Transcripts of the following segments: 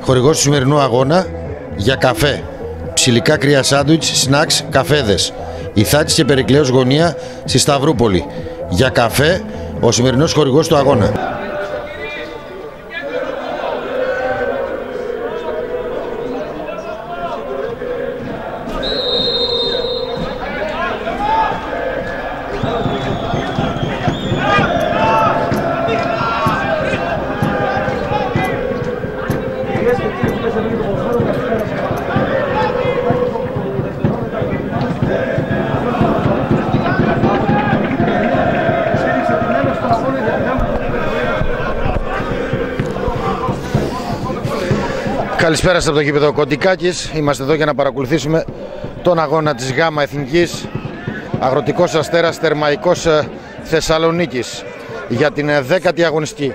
χορηγός του σημερινού αγώνα για καφέ, ψηλικά κρύα σάντουιτς, σνακς, καφέδες. Ιθάτης και Περικλέος γωνία στη Σταυρούπολη. Για καφέ, ο σημερινός χορηγός του αγώνα. Καλησπέρα σας από το γήπεδο Κοντικάκης. Είμαστε εδώ για να παρακολουθήσουμε τον αγώνα της ΓΑΜΑ Εθνικής, Αγροτικός Αστέρας Θερμαϊκός Θεσσαλονίκης, για την 10η αγωνιστική.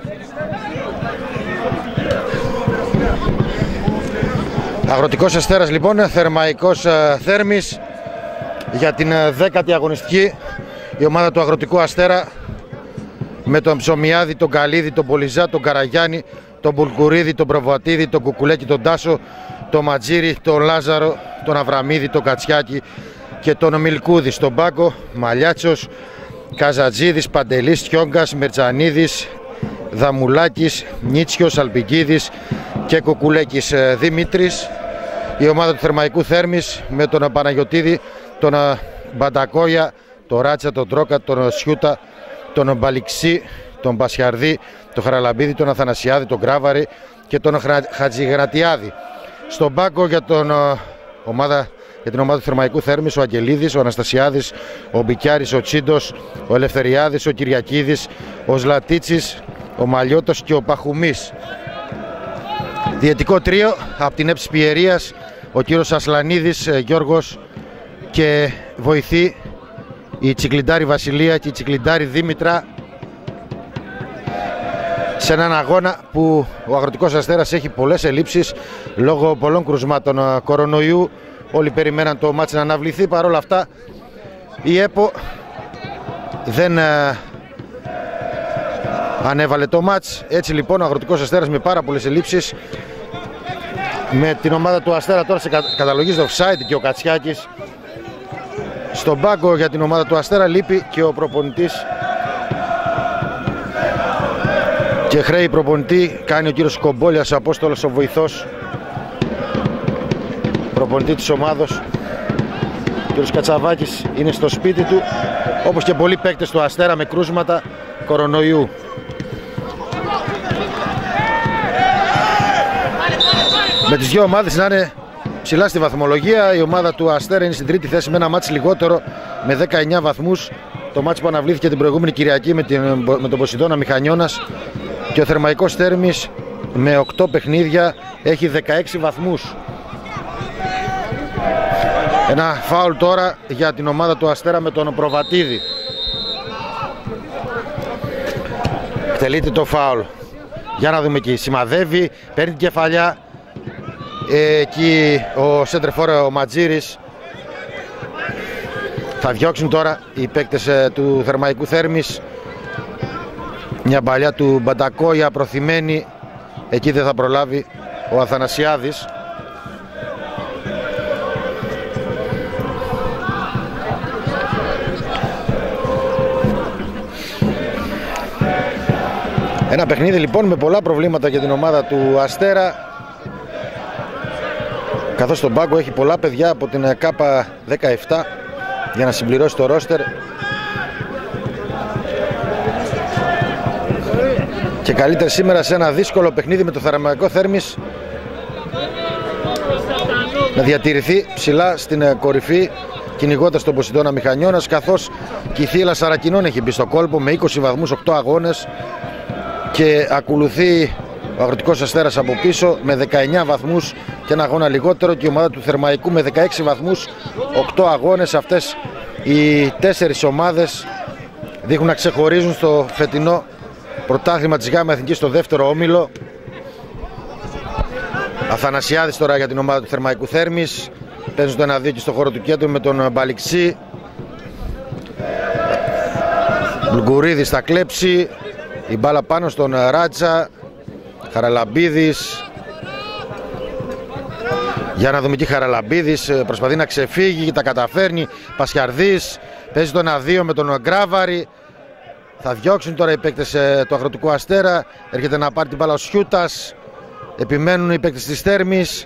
Αγροτικός Αστέρας λοιπόν, Θερμαϊκός Θέρμης, για την 10η αγωνιστική. Η ομάδα του Αγροτικού Αστέρα με τον Ψωμιάδη, τον Καλίδη, τον Πολυζά, τον Καραγιάννη, τον Μπουλκουρίδη, τον Προβατίδη, τον Κουκουλέκη, τον Τάσο, τον Ματζήρη, τον Λάζαρο, τον Αβραμίδη, τον Κατσιάκη και τον Μιλκούδη. Στον πάγκο Μαλιάτσος, Καζατζίδης, Παντελής, Τιόγκας, Μερτζανίδης, Δαμουλάκης, Νίτσιος, Αλπικίδης και Κουκουλέκης Δημήτρης. Η ομάδα του Θερμαϊκού Θέρμης με τον Παναγιωτίδη, τον Μπαντακόια, τον Ράτσα, τον Τρόκα, τον Σιούτα, τον Μπαλιξή, τον Πασιαρδί, τον Χαραλαμπίδη, τον Αθανασιάδη, τον Γκράβαρη και τον Χατζηγρατιάδη. Στον πάγκο για την ομάδα του Θερμαϊκού Θέρμης, ο Αγγελίδης, ο Αναστασιάδης, ο Μπικιάρης, ο Τσίντος, ο Ελευθεριάδης, ο Κυριακίδης, ο Ζλατίτσης, ο Μαλιώτος και ο Παχουμής. Διαιτικό τρίο από την Έψη Πιερίας, ο κύριος Ασλανίδης Γιώργος, και βοηθή η Τσικλιντάρη Βασιλεία και η Τσικλιντάρη Δήμητρα, σε έναν αγώνα που ο Αγροτικός Αστέρας έχει πολλές ελλείψεις λόγω πολλών κρουσμάτων κορονοϊού. Όλοι περιμέναν το μάτς να αναβληθεί. Παρ' όλα αυτά η ΕΠΟ δεν ανέβαλε το μάτς. Έτσι λοιπόν ο Αγροτικός Αστέρας με πάρα πολλές ελλείψεις, με την ομάδα του Αστέρα τώρα σε καταλογή στο offside και ο Κατσιάκης. Στον πάγκο για την ομάδα του Αστέρα λείπει και ο προπονητής, και χρέη προπονητή κάνει ο κύριος Κομπόλιας, Απόστολος ο βοηθός προπονητή της ομάδος. Ο κύριος Κατσαβάκης είναι στο σπίτι του, όπως και πολλοί παίκτες του Αστέρα με κρούσματα κορονοϊού. Με τις δύο ομάδες να είναι ψηλά στη βαθμολογία, η ομάδα του Αστέρα είναι στην τρίτη θέση με ένα μάτς λιγότερο με 19 βαθμούς. Το μάτς που αναβλήθηκε την προηγούμενη Κυριακή με τον Ποσειδώνα Μηχανιώνας. Και ο Θερμαϊκός Θέρμης με 8 παιχνίδια έχει 16 βαθμούς. Ένα φάουλ τώρα για την ομάδα του Αστέρα με τον Προβατίδη. Εκτελείται το φάουλ. Για να δούμε εκεί. Σημαδεύει, παίρνει την κεφαλιά. Εκεί ο σέντρεφορ ο Ματζήρης. Θα διώξουν τώρα οι παίκτες του Θερμαϊκού Θέρμης. Μια παλιά του Μπαντακόια προθυμένη. Εκεί δεν θα προλάβει ο Αθανασιάδης. Ένα παιχνίδι λοιπόν με πολλά προβλήματα για την ομάδα του Αστέρα, καθώς στον πάγκο έχει πολλά παιδιά από την ΚΑΠΑ 17 για να συμπληρώσει το ρόστερ. Και καλύτερα σήμερα σε ένα δύσκολο παιχνίδι με το Θερμαϊκό Θέρμης να διατηρηθεί ψηλά στην κορυφή, κυνηγώντας τον Ποσειδώνα Μηχανιώνας, καθώς και η Θύελλα Σαρακινών έχει μπει στο κόλπο με 20 βαθμούς, 8 αγώνες, και ακολουθεί ο Αγροτικός Αστέρας από πίσω με 19 βαθμούς και ένα αγώνα λιγότερο, και η ομάδα του Θερμαϊκού με 16 βαθμούς, 8 αγώνες. Αυτές οι 4 ομάδες δείχνουν να ξεχωρίζουν στο φετινό πρωτάθλημα της ΓΑΜΑ Εθνικής στο δεύτερο όμιλο. Αθανασιάδης τώρα για την ομάδα του Θερμαϊκού Θέρμης. Παίζουν το 1-2 και στο χώρο του κέντρου με τον Μπαλιξή. Μπλουγκουρίδης θα κλέψει. Η μπάλα πάνω στον Ράτσα. Χαραλαμπίδης. Για να δούμε εκεί Χαραλαμπίδης, προσπαθεί να ξεφύγει, τα καταφέρνει. Πασιαρδής, παίζει τον 1-2 με τον Γκράβαρη. Θα διώξουν τώρα οι παίκτες του Αγροτικού Αστέρα. Έρχεται να πάρει την μπάλα ο Σιούτας. Επιμένουν οι παίκτες της Θέρμης.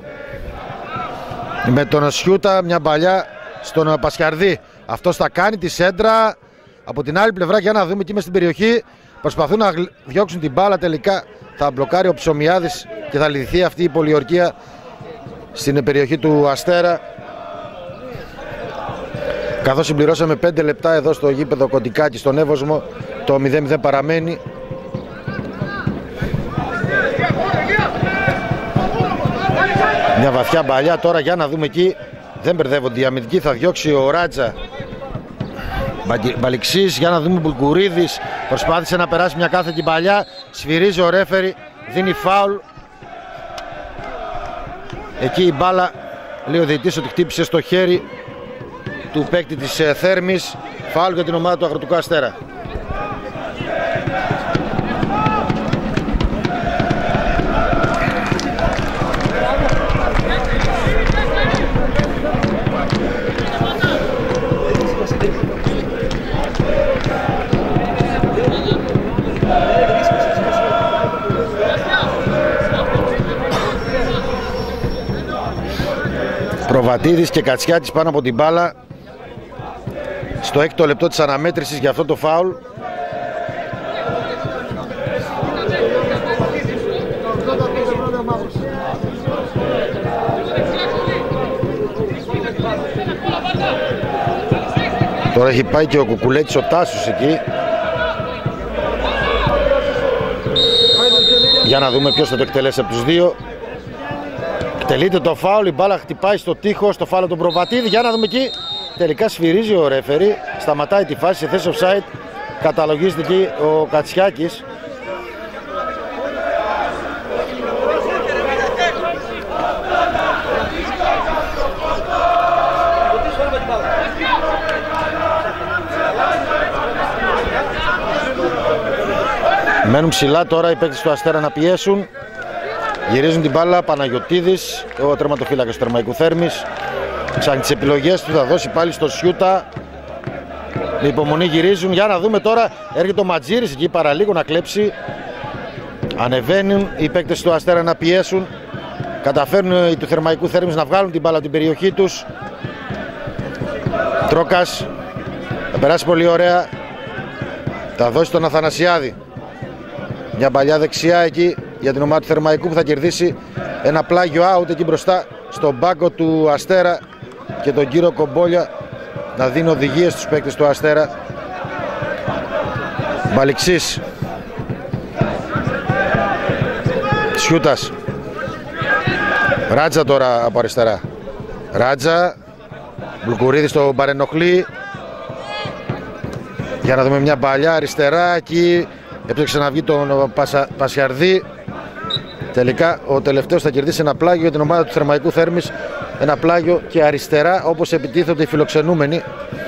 Με τον Σιούτα, μια μπαλιά στον Πασιαρδή. Αυτός θα κάνει τη σέντρα. Από την άλλη πλευρά, για να δούμε εκεί μες στην περιοχή, προσπαθούν να διώξουν την μπάλα. Τελικά θα μπλοκάρει ο Ψωμιάδης και θα λυθεί αυτή η πολιορκία στην περιοχή του Αστέρα. Καθώς συμπληρώσαμε 5 λεπτά εδώ στο γήπεδο Κοντικάκη στον Εύωσμο, το 0-0 παραμένει. Μια βαθιά μπαλιά τώρα, για να δούμε εκεί. Δεν μπερδεύονται οι αμυντικοί, θα διώξει ο Ράτζα. Μπαλιξής, για να δούμε Μπουλκουρίδης. Προσπάθησε να περάσει μια κάθετη μπαλιά. Σφυρίζει ο ρέφερι, δίνει φάουλ. Εκεί η μπάλα, λέει ο διαιτητής ότι χτύπησε στο χέρι του παίκτη της Θέρμης. Φάουλ για την ομάδα του Αγροτικού Αστέρα. Προβατίδης και Κατσιάτης πάνω από την μπάλα στο 6ο λεπτό της αναμέτρησης για αυτό το φάουλ. Τώρα έχει πάει και ο Κουκουλέτης, ο Τάσος εκεί. Για να δούμε ποιος θα το εκτελέσει από τους δύο. Εκτελείται το φάουλ, η μπάλα χτυπάει στο τοίχο, στο φάουλ τον Προβατίδη. Για να δούμε εκεί. Τελικά σφυρίζει ο ρέφερι, σταματάει τη φάση σε θέση offside. Καταλογίζεται εκεί ο Κατσιάκης. Μένουν ψηλά τώρα οι παίκτες του Αστέρα να πιέσουν. Γυρίζουν την μπάλα, Παναγιωτίδης, ο τερματοφύλακας του Θερμαϊκού Θέρμης. Ψάχνει τις επιλογές του, θα δώσει πάλι στο Σιούτα. Με υπομονή γυρίζουν, για να δούμε τώρα. Έρχεται ο Ματζήρης εκεί παραλίγο να κλέψει. Ανεβαίνουν οι παίκτες του Αστέρα να πιέσουν. Καταφέρνουν οι του Θερμαϊκού Θέρμης να βγάλουν την μπάλα από την περιοχή τους. Τρόκας, θα περάσει πολύ ωραία. Θα δώσει τον Αθανασιάδη. Μια παλιά δεξιά εκεί για την ομάδα του Θερμαϊκού που θα κερδίσει ένα πλάγιο out εκεί μπροστά στον πάγκο του Αστέρα και τον κύριο Κομπόλια να δίνει οδηγίες στους παίκτες του Αστέρα. Μπαλιξής, Σιούτας, Ράτζα τώρα από αριστερά. Ράτζα, Μπλουκουρίδης στο παρενοχλεί. Για να δούμε μια παλιά αριστερά εκεί. Έψαξε να βγει τον Πασιαρδή. Τελικά ο τελευταίος θα κερδίσει ένα πλάγιο για την ομάδα του Θερμαϊκού Θέρμης. Ένα πλάγιο και αριστερά όπως επιτίθονται οι φιλοξενούμενοι.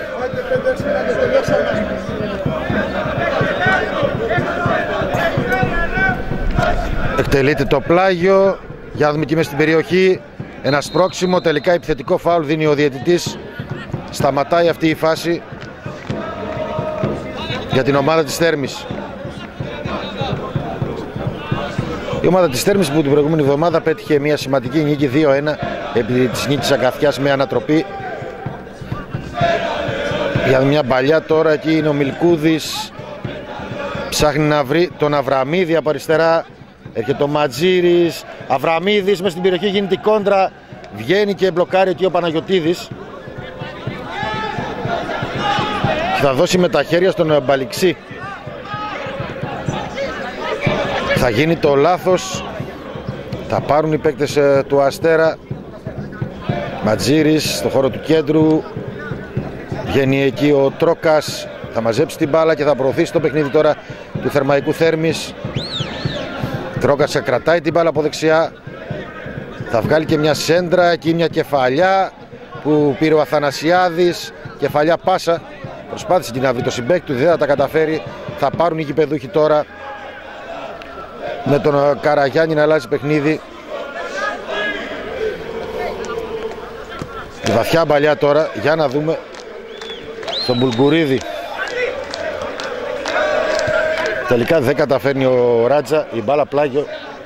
Εκτελείται το πλάγιο. Για να δούμε εκεί μέσα στην περιοχή. Ένα σπρώξιμο, τελικά επιθετικό φάουλ δίνει ο διαιτητής. Σταματάει αυτή η φάση για την ομάδα της Θέρμης. Η ομάδα της Θέρμης που την προηγούμενη εβδομάδα πέτυχε μια σημαντική νίκη 2-1 επί της νίκης Αγκαθιάς με ανατροπή. Για μια παλιά τώρα εκεί είναι ο Μιλκούδης. Ψάχνει να βρει τον Αβραμίδη από αριστερά. Έρχεται ο Ματζήρης. Αβραμίδης μες στην περιοχή, γίνεται η κόντρα. Βγαίνει και μπλοκάρει εκεί ο Παναγιωτίδης. Θα δώσει με τα χέρια στον Μπαλιξή. Θα γίνει το λάθος. Θα πάρουν οι παίκτες του Αστέρα. Ματζήρης στο χώρο του κέντρου. Βγαίνει εκεί ο Τρόκας. Θα μαζέψει την μπάλα και θα προωθήσει το παιχνίδι τώρα του Θερμαϊκού Θέρμης. Τρόκας κρατάει την μπάλα από δεξιά. Θα βγάλει και μια σέντρα. Εκεί μια κεφαλιά που πήρε ο Αθανασιάδης. Κεφαλιά πάσα. Προσπάθησε και να βρει το συμπαίκτη του, δεν θα τα καταφέρει. Θα πάρουν οι γηπεδούχοι τώρα με τον Καραγιάννη να αλλάζει παιχνίδι. Η βαθιά μπαλιά τώρα, για να δούμε στον Μπουλγκουρίδη. Τελικά δεν καταφέρνει ο Ράτζα, η μπάλα πλάγιο.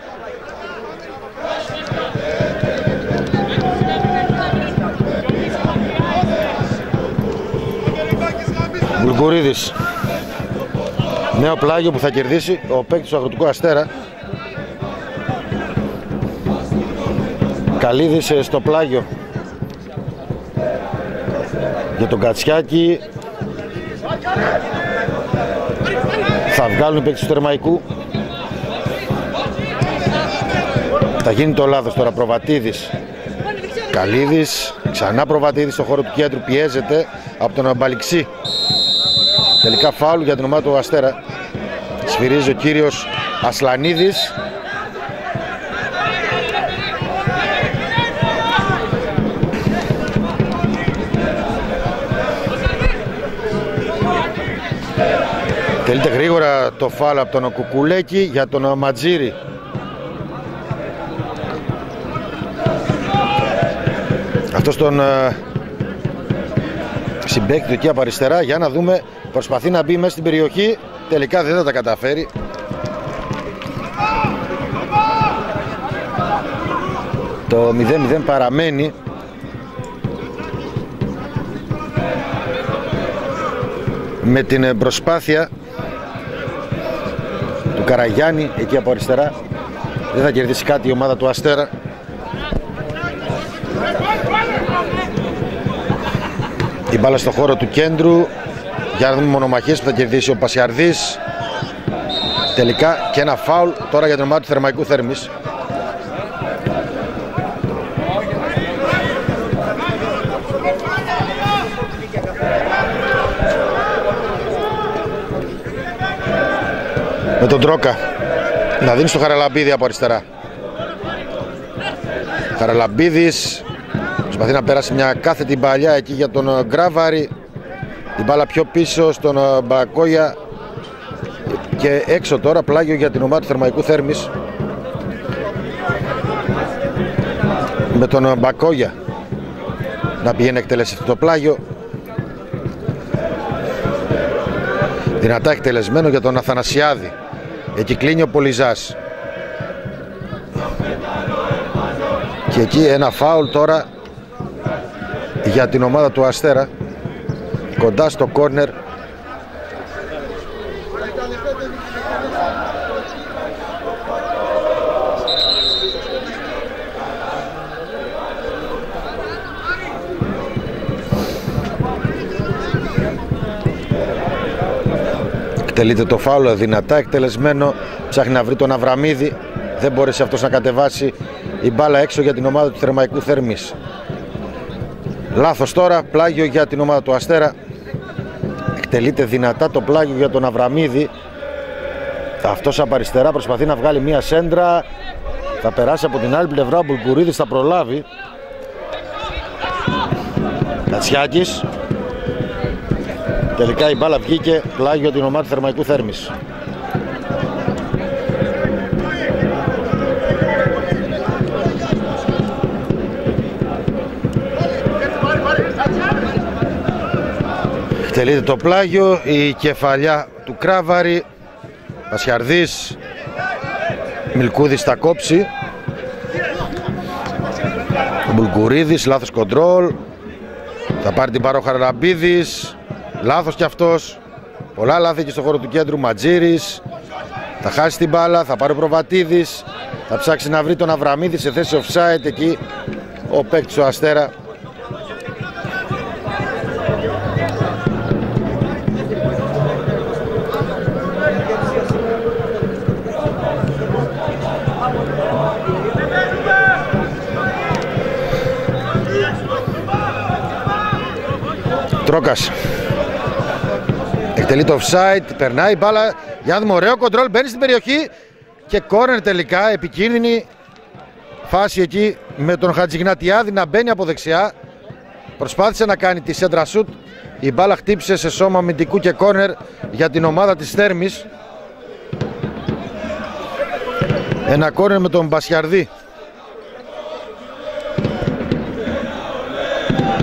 Μπουλγκουρίδης. Νέο πλάγιο που θα κερδίσει ο παίκτης του Αγροτικού Αστέρα. Καλίδης στο πλάγιο για τον Κατσιάκη. Θα βγάλουν οι παίκτες του Θερμαϊκού. Θα γίνει το λάθος τώρα. Προβατίδης, Καλίδης, ξανά Προβατίδης στο χώρο του κέντρου. Πιέζεται από τον Μπαλιξή. Τελικά φάουλ για την ομάδα του Αστέρα. Σφυρίζει ο κύριος Ασλανίδης. Τελείται γρήγορα το φάουλ από τον Κουκουλέκη για τον Ματζήρη. Αυτός τον συμπαίκτη του εκεί από αριστερά. Για να δούμε, προσπαθεί να μπει μέσα στην περιοχή. Τελικά δεν θα τα καταφέρει. Το 0-0 παραμένει. Με την προσπάθεια του Καραγιάννη εκεί από αριστερά. Δεν θα κερδίσει κάτι η ομάδα του Αστέρα. Η μπάλα στο χώρο του κέντρου. Για να δούμε μονομαχίες που θα κερδίσει ο Πασιαρδής. Τελικά και ένα φάουλ τώρα για την ομάδα του Θερμαϊκού Θέρμης. Με τον Τρόκα να δίνει στο Χαραλαμπίδη από αριστερά. Χαραλαμπίδης προσπαθεί να περάσει μια κάθετη μπαλιά εκεί για τον Γκράβαρη. Την μπάλα πιο πίσω στον Μπακόγια. Και έξω τώρα πλάγιο για την ομάδα του Θερμαϊκού Θέρμης. Με τον Μπακόγια να πηγαίνει να εκτελέσει αυτό το πλάγιο. Δυνατά εκτελεσμένο για τον Αθανασιάδη. Εκεί κλείνει ο Πολυζάς. Και εκεί ένα φάουλ τώρα για την ομάδα του Αστέρα. Κοντά στο κόρνερ. Εκτελείται το φάουλ, δυνατά εκτελεσμένο. Ψάχνει να βρει τον Αβραμίδη. Δεν μπόρεσε αυτός να κατεβάσει η μπάλα έξω για την ομάδα του Θερμαϊκού Θέρμης. Λάθος τώρα, πλάγιο για την ομάδα του Αστέρα. Εκτελείται δυνατά το πλάγιο για τον Αβραμίδη. Αυτός από αριστερά προσπαθεί να βγάλει μία σέντρα. Θα περάσει από την άλλη πλευρά, ο Μπουλγκουρίδης θα προλάβει. Κατσιάκης. Τελικά η μπάλα βγήκε, πλάγιο για την ομάδα του Θερμαϊκού Θέρμης. Εκτελείται το πλάγιο, η κεφαλιά του Κράβαρη. Πασιαρδής. Μιλκούδης θα κόψει. Ο Μπουλγκουρίδης, λάθος κοντρόλ. Θα πάρει την Πάρο Χαραλαμπίδης. Λάθος κι αυτός. Πολλά λάθη και στο χώρο του κέντρου. Ματζήρης. Θα χάσει την μπάλα, θα πάρει ο Προβατίδης. Θα ψάξει να βρει τον Αβραμίδη σε θέση offside. Εκεί ο παίκτης του Αστέρα. Τρόκας. Εκτελεί το offside, περνάει η μπάλα. Για να δούμε, ωραίο κοντρόλ, μπαίνει στην περιοχή. Και κόρνερ τελικά, επικίνδυνη φάση εκεί με τον Χατζηγνατιάδη να μπαίνει από δεξιά. Προσπάθησε να κάνει τη σέντρα σουτ. Η μπάλα χτύπησε σε σώμα αμυντικού και κόρνερ για την ομάδα της Θέρμης. Ένα κόρνερ με τον Μπασιαρδή.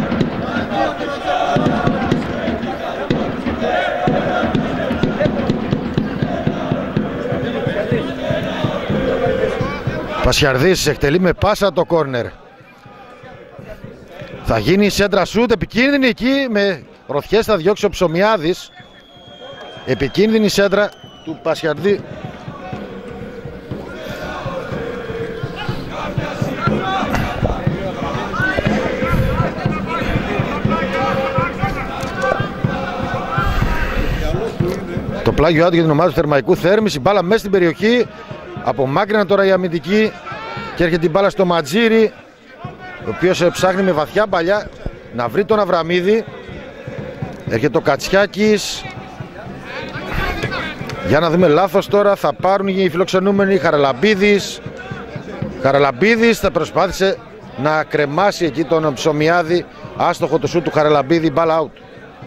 Πασιαρδής εκτελεί με πάσα το κόρνερ. Θα γίνει σέντρα σούτ, επικίνδυνη εκεί, με ροθιές θα διώξει ο Ψωμιάδης. Επικίνδυνη σέντρα του Πασιαρδή. Το πλάγιο άδειο για την ομάδα του Θερμαϊκού Θέρμης. Η μπάλα μέσα στην περιοχή. Απομάκρυνα τώρα η αμυντική. Και έρχεται η μπάλα στο Ματζίρι, ο οποίος ψάχνει με βαθιά παλιά να βρει τον Αβραμίδη. Έρχεται ο Κατσιάκης. Για να δούμε, λάθος τώρα. Θα πάρουν οι φιλοξενούμενοι. Χαραλαμπίδης θα προσπάθησε να κρεμάσει εκεί τον Ψωμιάδη. Άστοχο το σούτ του Χαραλαμπίδη. Μπάλα out.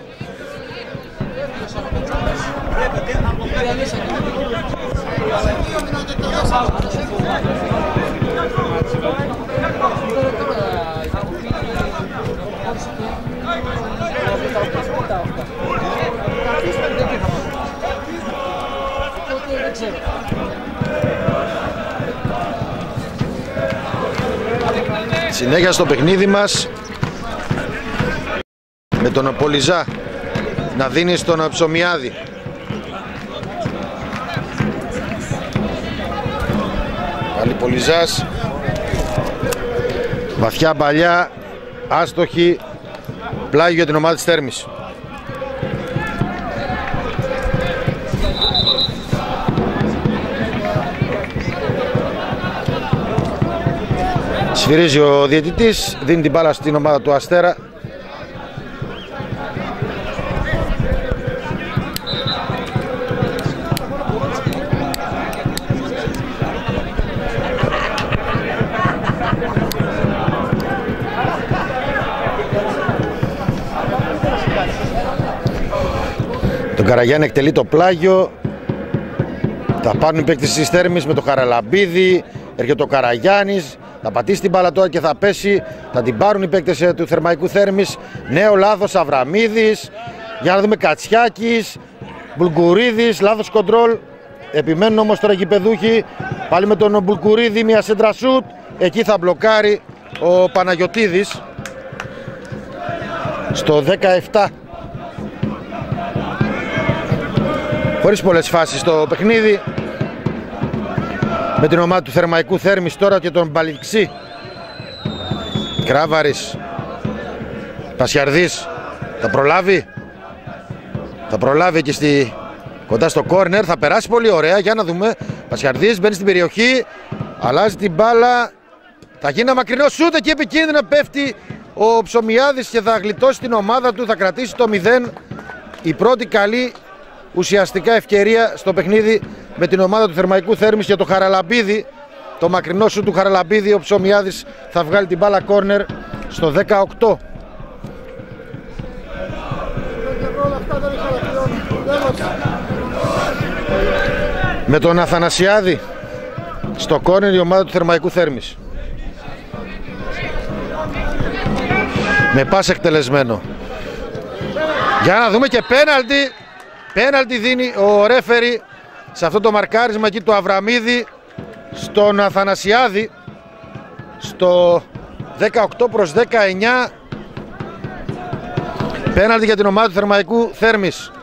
Συνέχεια στο παιχνίδι μας, με τον Πολυζά να δίνει στον Ψωμιάδη. Πάλι Πολυζάς, βαθιά παλιά, άστοχη, πλάγιο για την ομάδα της Θέρμης. Σφυρίζει ο διαιτητής, δίνει την μπάλα στην ομάδα του Αστέρα. Τον Καραγιάννη εκτελεί το πλάγιο. Θα πάρουν οι παίκτες της Θέρμης με το Χαραλαμπίδη. Έρχεται ο Καραγιάννης. Θα πατήσει την μπάλα τώρα και θα πέσει. Θα την πάρουν οι παίκτες του Θερμαϊκού Θέρμης. Νέο λάθος, Αβραμίδης. Για να δούμε, Κατσιάκης, Μπουλγκουρίδης, λάθος κοντρόλ. Επιμένουν όμως τώρα οι γηπεδούχοι. Πάλι με τον Μπουλγκουρίδη, μια σέντρα σούτ. Εκεί θα μπλοκάρει ο Παναγιωτίδης. Στο 17. Χωρίς πολλές φάσεις στο παιχνίδι. Με την ομάδα του Θερμαϊκού Θέρμης τώρα και τον Μπαλιξή. Κράβαρης. Πασιαρδής. Θα προλάβει. Θα προλάβει εκεί κοντά στο κόρνερ. Θα περάσει πολύ ωραία. Για να δούμε. Πασιαρδής μπαίνει στην περιοχή. Αλλάζει την μπάλα. Θα γίνει ένα μακρινό σούτ και επικίνδυνα πέφτει ο Ψωμιάδης και θα γλιτώσει την ομάδα του. Θα κρατήσει το 0. Η πρώτη καλή ουσιαστικά ευκαιρία στο παιχνίδι με την ομάδα του Θερμαϊκού Θέρμης για το Χαραλαμπίδη. Το μακρινό σου του Χαραλαμπίδη, ο Ψωμιάδης θα βγάλει την μπάλα κόρνερ στο 18. Με τον Αθανασιάδη στο κόρνερ η ομάδα του Θερμαϊκού Θέρμης. Με πας εκτελεσμένο. Για να δούμε και πέναλτι. Πέναλτι δίνει ο ρέφερι σε αυτό το μαρκάρισμα εκεί του Αβραμίδη στον Αθανασιάδη στο 18-19. Πέναλτι για την ομάδα του Θερμαϊκού Θέρμης.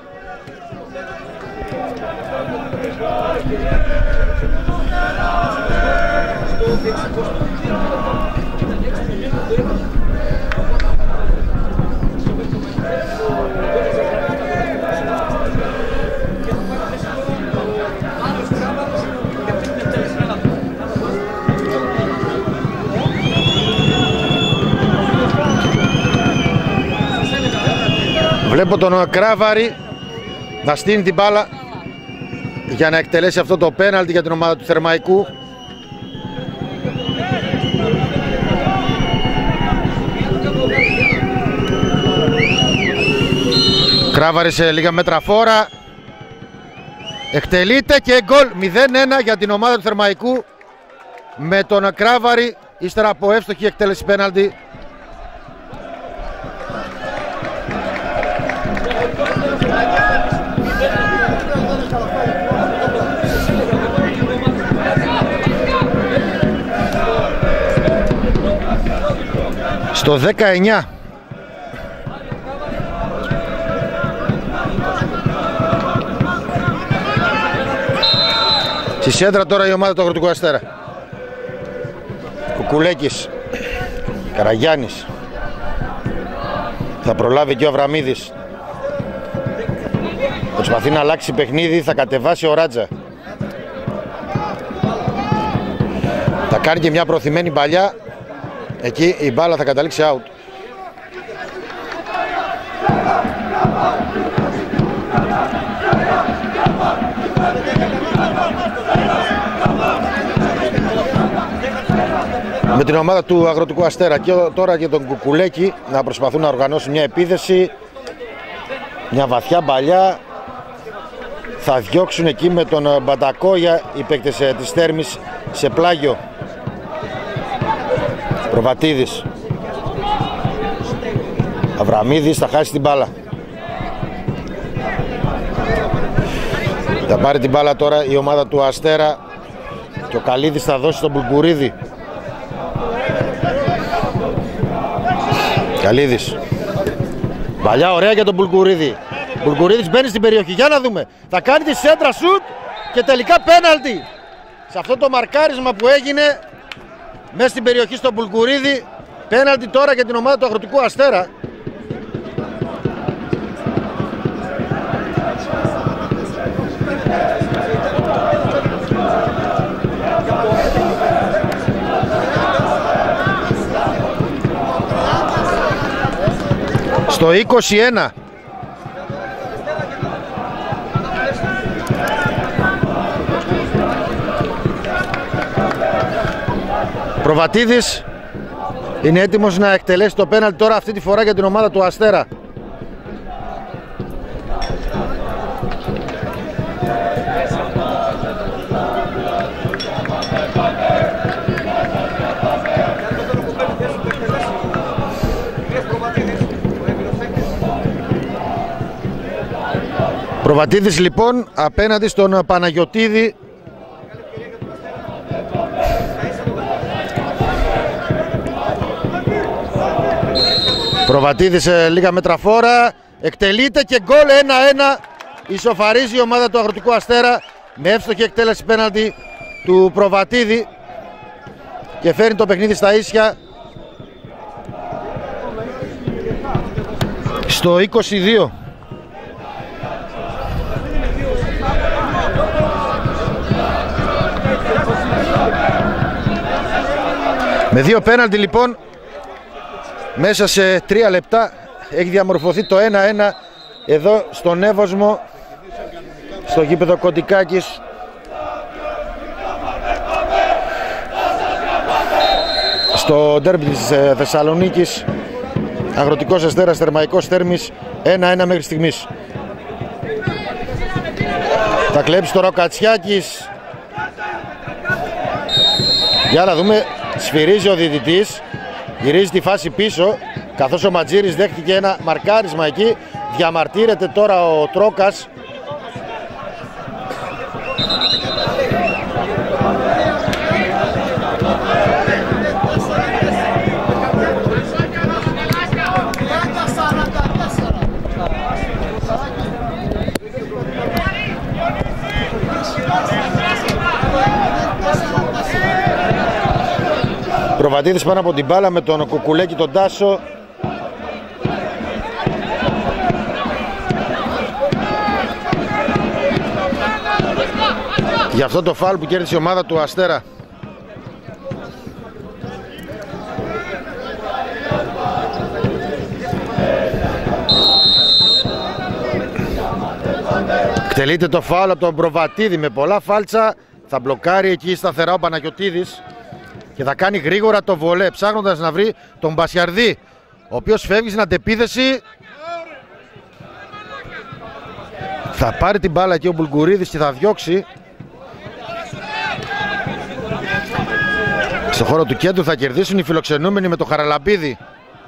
Βλέπω τον Κράβαρη να στείνει την μπάλα για να εκτελέσει αυτό το πέναλτι για την ομάδα του Θερμαϊκού. Κράβαρη σε λίγα μέτρα φόρα. Εκτελείται και γκολ. 0-1 για την ομάδα του Θερμαϊκού με τον Κράβαρη ύστερα από εύστοχη εκτέλεση πέναλτι. Στο 19. Στη σέντρα τώρα η ομάδα του Αγροτικού Αστέρα. Κουκουλέκης, Καραγιάννης. Θα προλάβει και ο Αβραμίδης. Προσπαθεί να αλλάξει παιχνίδι, θα κατεβάσει ο Ράτζα. Θα κάνει και μια προωθημένη παλιά. Εκεί η μπάλα θα καταλήξει out. Με την ομάδα του Αγροτικού Αστέρα και τώρα και τον Κουκουλέκη να προσπαθούν να οργανώσουν μια επίθεση. Μια βαθιά μπαλιά. Θα διώξουν εκεί με τον Μπαντακόγια οι παίκτες της Θέρμης σε πλάγιο. Προβατίδης. Αβραμίδης θα χάσει την μπάλα. Θα πάρει την μπάλα τώρα η ομάδα του Αστέρα και ο Καλίδης θα δώσει τον Μπουλγκουρίδη. Καλίδης. Παλιά ωραία για τον Μπουλγκουρίδη. Μπουλγκουρίδης μπαίνει στην περιοχή. Για να δούμε. Θα κάνει τη σέντρα σουτ και τελικά πέναλτι. Σε αυτό το μαρκάρισμα που έγινε μέσα στην περιοχή στον Μπουλγκουρίδη. Πέναλτι τώρα για την ομάδα του Αγροτικού Αστέρα. Στο 21. Προβατίδης είναι έτοιμος να εκτελέσει το πέναλτι τώρα αυτή τη φορά για την ομάδα του Αστέρα. Προβατίδης λοιπόν απέναντι στον Παναγιωτίδη. Προβατίδης σε λίγα μέτρα φόρα. Εκτελείται και γκολ 1-1. Ισοφαρίζει η ομάδα του Αγροτικού Αστέρα με εύστοχη εκτέλεση πέναλτι του Προβατίδη και φέρνει το παιχνίδι στα ίσια. Στο 22. Με δύο πέναλτι λοιπόν μέσα σε 3 λεπτά έχει διαμορφωθεί το 1-1 εδώ στον Εύωσμο, στο γήπεδο Κοντικάκης. Στο ντέρμπι της Θεσσαλονίκης. Αγροτικός Αστέρας, Θερμαϊκός Θέρμης 1-1 μέχρι στιγμής. Θα κλέψει τώρα ο Κατσιάκης. Για να δούμε. Σφυρίζει ο διαιτητής, γυρίζει τη φάση πίσω, καθώς ο Ματζήρης δέχτηκε ένα μαρκάρισμα εκεί. Διαμαρτύρεται τώρα ο Τρόκας. Προβατίδης πάνω από την μπάλα με τον Κουκουλέκη τον Τάσο. Για αυτό το φάουλ που κέρδισε η ομάδα του Αστέρα. Εκτελείται το φάουλ από τον Προβατίδη με πολλά φάλτσα. Θα μπλοκάρει εκεί σταθερά ο Παναγιωτίδης και θα κάνει γρήγορα το βολέ, ψάχνοντας να βρει τον Μπασιαρδί, ο οποίος φεύγει στην αντεπίθεση. Θα πάρει την μπάλα και ο Μπουλγκουρίδης και θα διώξει. Στο χώρο του κέντρου θα κερδίσουν οι φιλοξενούμενοι με το Χαραλαμπίδη.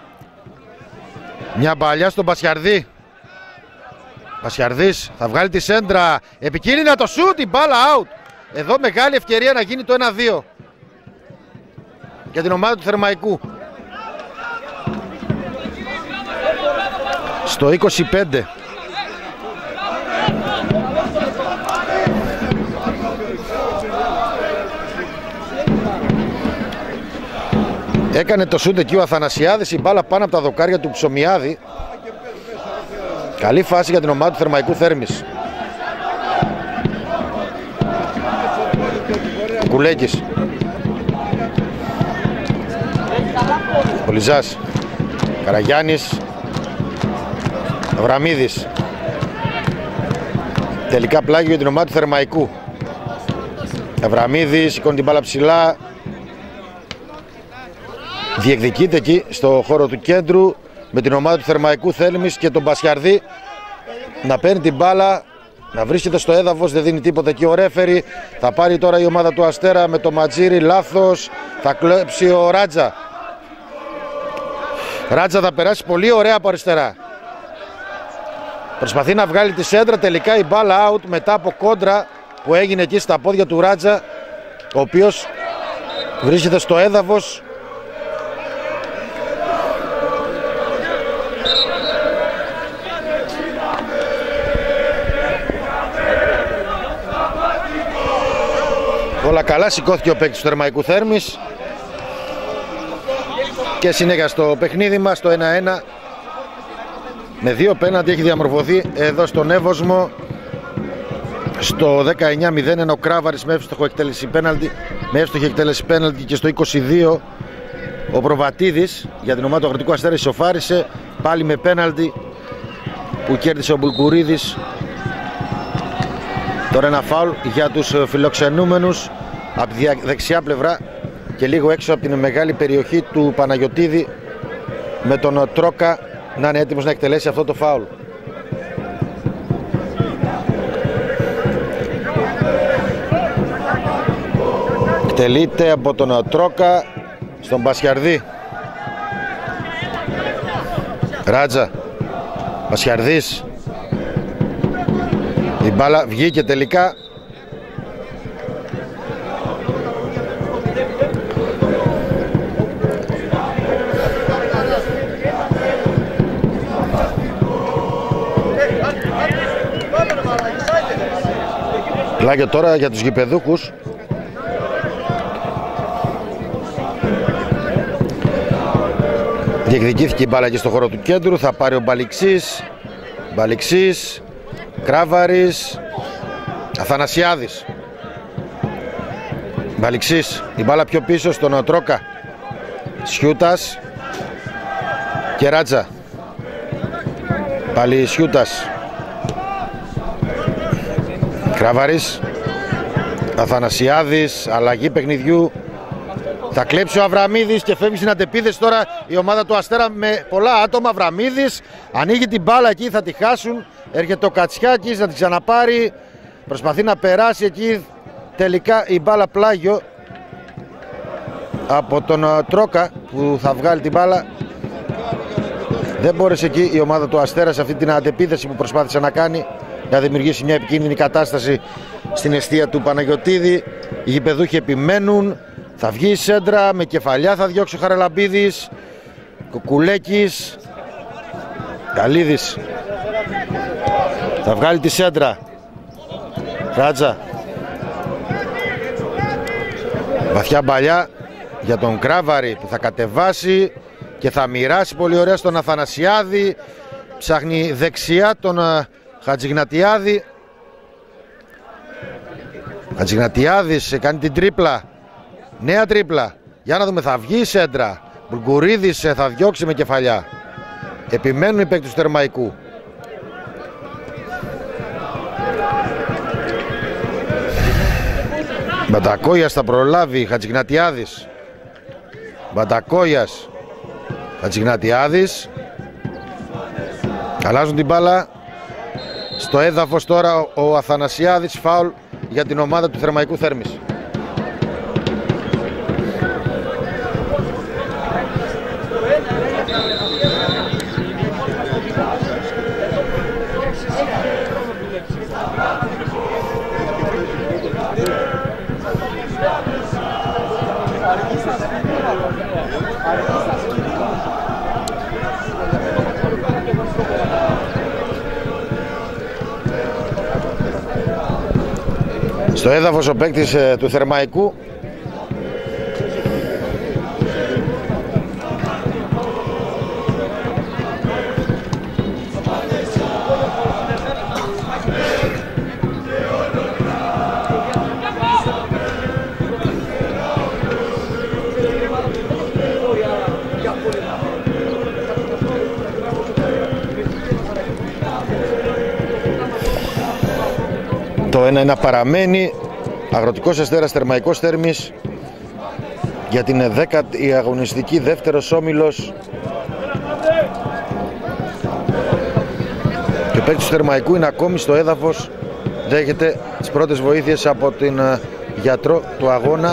Μια μπαλιά στον Μπασιαρδί. Μπασιαρδής θα βγάλει τη σέντρα. Επικίνδυνα το σούτ, η μπάλα out. Εδώ μεγάλη ευκαιρία να γίνει το 1-2 για την ομάδα του Θερμαϊκού. Στο 25. Έκανε το σούτ εκεί ο Αθανασιάδης, η μπάλα πάνω από τα δοκάρια του Ψωμιάδη. Καλή φάση για την ομάδα του Θερμαϊκού Θέρμης. Κουλέκης. Πολυζάς. Καραγιάννης. Αβραμίδης. Τελικά πλάγιο για την ομάδα του Θερμαϊκού. Αβραμίδης σηκώνει την μπάλα ψηλά. Διεκδικείται εκεί στο χώρο του κέντρου με την ομάδα του Θερμαϊκού Θέρμης και τον Μπασιαρδί να παίρνει την μπάλα, να βρίσκεται στο έδαφος, δεν δίνει τίποτα εκεί ο ρέφερι. Θα πάρει τώρα η ομάδα του Αστέρα με το Ματζίρι, λάθος, θα κλέψει ο Ράτζα. Ράτζα θα περάσει πολύ ωραία από αριστερά. Προσπαθεί να βγάλει τη σέντρα, τελικά η μπάλα out μετά από κόντρα που έγινε εκεί στα πόδια του Ράτζα, ο οποίος βρίσκεται στο έδαφος. Όλα καλά, σηκώθηκε ο παίκτης του Θερμαϊκού Θέρμης και συνέχεια στο παιχνίδι μας, στο 1-1 με 2 πέναντι έχει διαμορφωθεί εδώ στον Εύωσμο. Στο 19-0 ο Κράβαρης με εύστοχη εκτέλεση πέναλτι και στο 22 ο Προβατίδης για την ομάδα του Αγροτικού Αστέρα ισοφάρισε πάλι με πέναλτι που κέρδισε ο Μπουλκουρίδης. Τώρα ένα φάουλ για τους φιλοξενούμενους από τη δεξιά πλευρά και λίγο έξω από την μεγάλη περιοχή του Παναγιωτίδη, με τον Τρόκα να είναι έτοιμος να εκτελέσει αυτό το φάουλ. Εκτελείται από τον Τρόκα στον Πασιαρδί. Ράτζα, Πασιαρδής. Η μπάλα βγήκε τελικά. Πλάγιο τώρα για τους γηπεδούχους. Διεκδικήθηκε η μπάλα και στο χώρο του κέντρου. Θα πάρει ο Μπαλιξής, Κράβαρης, Αθανασιάδης. Μπαλιξής, η μπάλα πιο πίσω στον Τρόκα. Σιούτας και Ράτζα. Πάλι Σιούτας. Κράβαρης, Αθανασιάδης, αλλαγή παιχνιδιού. Θα κλέψει ο Αβραμίδης και φεύγει στην αντεπίθεση τώρα η ομάδα του Αστέρα με πολλά άτομα. Αβραμίδης ανοίγει την μπάλα εκεί, θα τη χάσουν. Έρχεται ο Κατσιάκης να την ξαναπάρει. Προσπαθεί να περάσει εκεί. Τελικά η μπάλα πλάγιο από τον Τρόκα που θα βγάλει την μπάλα. Δεν μπόρεσε εκεί η ομάδα του Αστέρα σε αυτή την αντεπίθεση που προσπάθησε να κάνει να δημιουργήσει μια επικίνδυνη κατάσταση στην εστία του Παναγιωτίδη. Οι γηπεδούχοι επιμένουν. Θα βγει η σέντρα με κεφαλιά, θα διώξει ο Χαραλαμπίδης. Κουκουλέκης. Καλίδης. Θα βγάλει τη σέντρα. Ράτζα. Βαθιά μπαλιά για τον Κράβαρη που θα κατεβάσει και θα μοιράσει πολύ ωραία στον Αθανασιάδη. Ψάχνει δεξιά τον Χατζιγνατιάδη. Χατζιγνατιάδης κάνει την τρίπλα. Νέα τρίπλα. Για να δούμε, θα βγει η σέντρα. Μπουλγκουρίδης θα διώξει με κεφαλιά. Επιμένουν οι παίκτες του Θερμαϊκού. Μπατακόιας θα προλάβει. Χατζιγνατιάδης. Μπατακόιας. Χατζιγνατιάδης. Αλλάζουν την μπάλα. Στο έδαφος τώρα ο Αθανασιάδης. Φάουλ για την ομάδα του Θερμαϊκού Θέρμης. Στο έδαφος ο παίκτης του Θερμαϊκού. Το 1-1 παραμένει. Αγροτικός Αστέρας Θερμαϊκός Θέρμης για την 10η αγωνιστική, δεύτερος όμιλος. Και ο παίκτης του Θερμαϊκού είναι ακόμη στο έδαφος. Δέχεται τις πρώτες βοήθειες από την γιατρό του αγώνα.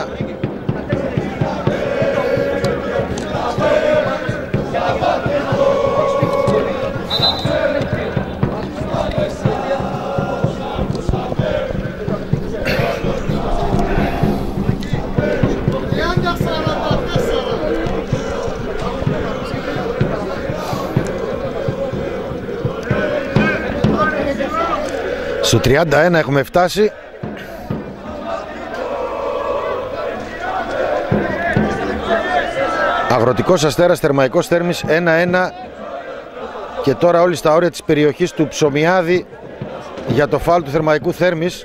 Στο 31 έχουμε φτάσει. Αγροτικός Αστέρας Θερμαϊκός Θέρμης 1-1. Και τώρα όλοι στα όρια της περιοχής του Ψωμιάδη για το φάουλ του Θερμαϊκού Θέρμης.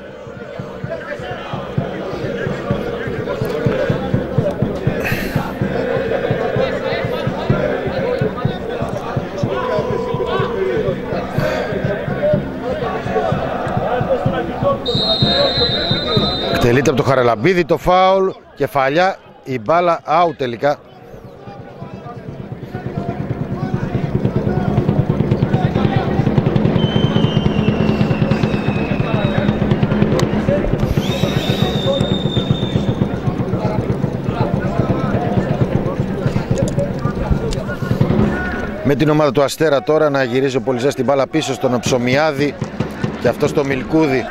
Εκτελείται από το Χαραλαμπίδη το φάουλ, κεφαλιά, η μπάλα out τελικά. Με την ομάδα του Αστέρα τώρα να γυρίζει ο Πολυζάς την μπάλα πίσω στον Ψωμιάδη και αυτό στο Μιλκούδη.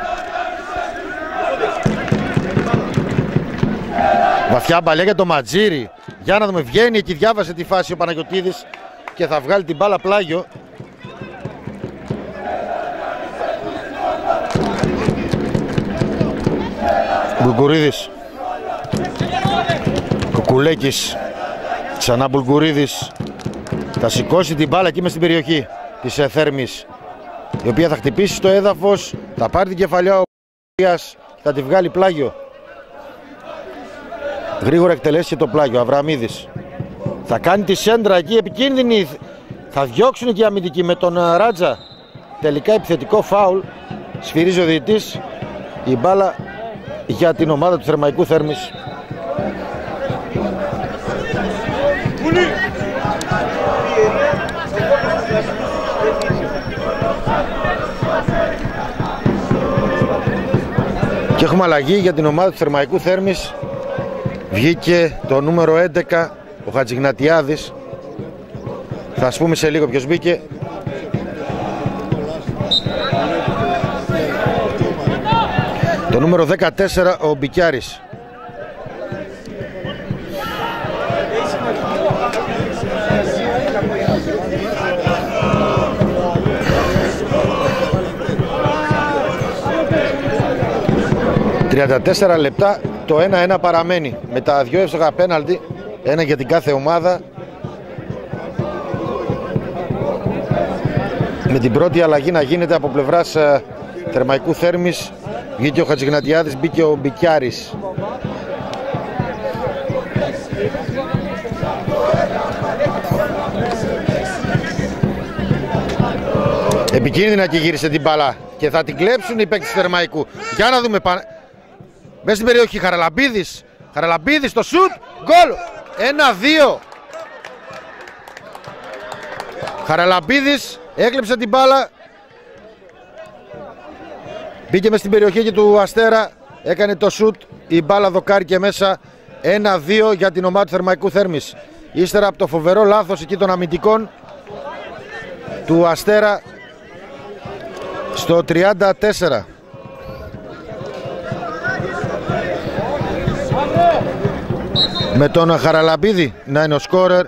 Βαθιά μπαλιά για το Ματζήρι. Για να δούμε, βγαίνει εκεί, διάβασε τη φάση ο Παναγιωτίδης και θα βγάλει την μπάλα πλάγιο. Μπουλγκουρίδης, Κουκουλέκης, ξανά Μπουλγκουρίδης. Θα σηκώσει την μπάλα εκεί μες στην περιοχή της Θέρμης, η οποία θα χτυπήσει στο έδαφος, θα πάρει την κεφαλιά ο Πίας, θα τη βγάλει πλάγιο. Γρήγορα εκτελέσει και το πλάγιο. Αβραμίδης θα κάνει τη σέντρα εκεί, επικίνδυνη. Θα διώξουν και οι αμυντικοί με τον Ράτζα. Τελικά επιθετικό φάουλ. Σφυρίζει ο διαιτητής. Η μπάλα για την ομάδα του Θερμαϊκού Θέρμης. Και έχουμε αλλαγή για την ομάδα του Θερμαϊκού Θέρμης. Βγήκε το νούμερο 11, ο Χατζηγνατιάδης. Θα σας πούμε σε λίγο ποιος μπήκε. Το νούμερο 14, ο Μπικιάρης. ...34 λεπτά, το 1-1 παραμένει. Με τα δυο εύστοχα πέναλτι, ένα για την κάθε ομάδα. Με την πρώτη αλλαγή να γίνεται από πλευράς Θερμαϊκού Θέρμης. Βγήκε ο Χατζηγνατιάδης, μπήκε ο Μπικιάρης. Επικίνδυνα και γύρισε την μπάλα και θα την κλέψουν οι παίκτες του Θερμαϊκού. Για να δούμε μέσα στην περιοχή. Χαραλαμπίδης το σουτ, γκολ, 1-2. Χαραλαμπίδης έκλεψε την μπάλα, μπήκε μέσα στην περιοχή και του Αστέρα, έκανε το σουτ, η μπάλα δοκάρηκε μέσα. 1-2 για την ομάδα του Θερμαϊκού Θέρμης. Ύστερα από το φοβερό λάθος εκεί των αμυντικών του Αστέρα στο 34. Με τον Χαραλαμπίδη να είναι ο σκόρερ.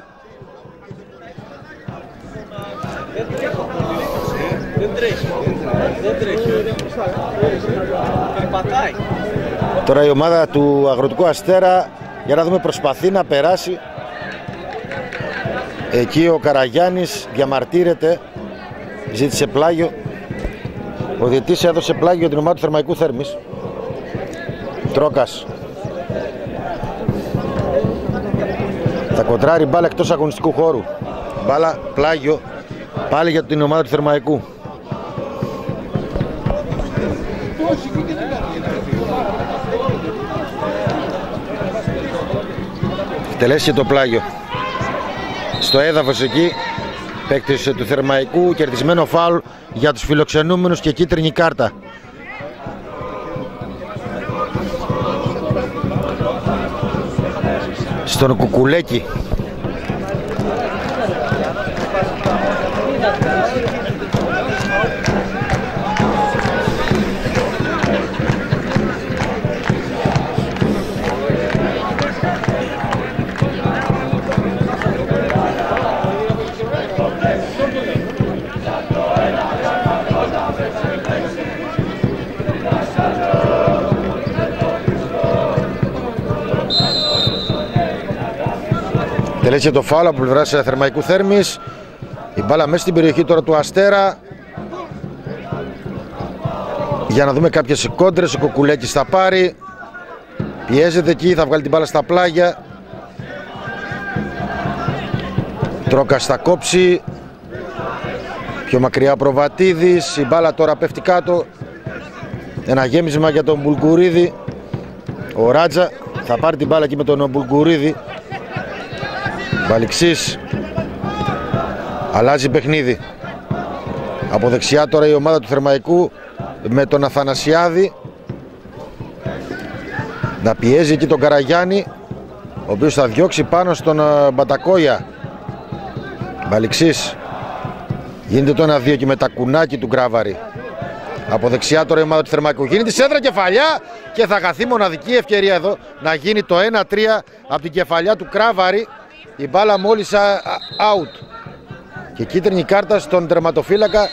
Τώρα η ομάδα του Αγροτικού Αστέρα, για να δούμε, προσπαθεί να περάσει. Εκεί ο Καραγιάννης διαμαρτύρεται, ζήτησε πλάγιο. Ο διαιτής έδωσε πλάγιο για την ομάδα του Θερμαϊκού Θέρμης. Τρόκας θα κοντράρει μπάλα εκτός αγωνιστικού χώρου. Μπάλα, πλάγιο πάλι για την ομάδα του Θερμαϊκού. Τελέσει το πλάγιο στο έδαφος εκεί. Παίκτης του Θερμαϊκού, κερδισμένο φάουλ για τους φιλοξενούμενους και κίτρινη κάρτα. Στον Κουκουλέκη. Τελέσει το φάουλ από πλευράς Θερμαϊκού Θέρμης. Η μπάλα μέσα στην περιοχή τώρα του Αστέρα. Για να δούμε κάποιες κόντρες. Ο Κουκουλέκης θα πάρει. Πιέζεται εκεί, θα βγάλει την μπάλα στα πλάγια. Τρόκας θα κόψει. Πιο μακριά Προβατίδης. Η μπάλα τώρα πέφτει κάτω. Ένα γέμισμα για τον Μπουλγκουρίδη. Ο Ράτζα θα πάρει την μπάλα εκεί με τον Μπουλγκουρίδη. Μπαλιξής. Αλλάζει παιχνίδι. Από δεξιά τώρα η ομάδα του Θερμαϊκού με τον Αθανασιάδη. Να πιέζει εκεί τον Καραγιάννη, ο οποίος θα διώξει πάνω στον Μπατακόια. Μπαλιξής. Γίνεται το 1-2 και με τα κουνάκι του Γκράβαρη. Από δεξιά τώρα η ομάδα του Θερμαϊκού. Γίνεται σέντρα κεφαλιά και θα χαθεί μοναδική ευκαιρία εδώ να γίνει το 1-3 από την κεφαλιά του Κράβαρη. Η μπάλα μόλις out. Και κίτρινη κάρτα στον τερματοφύλακα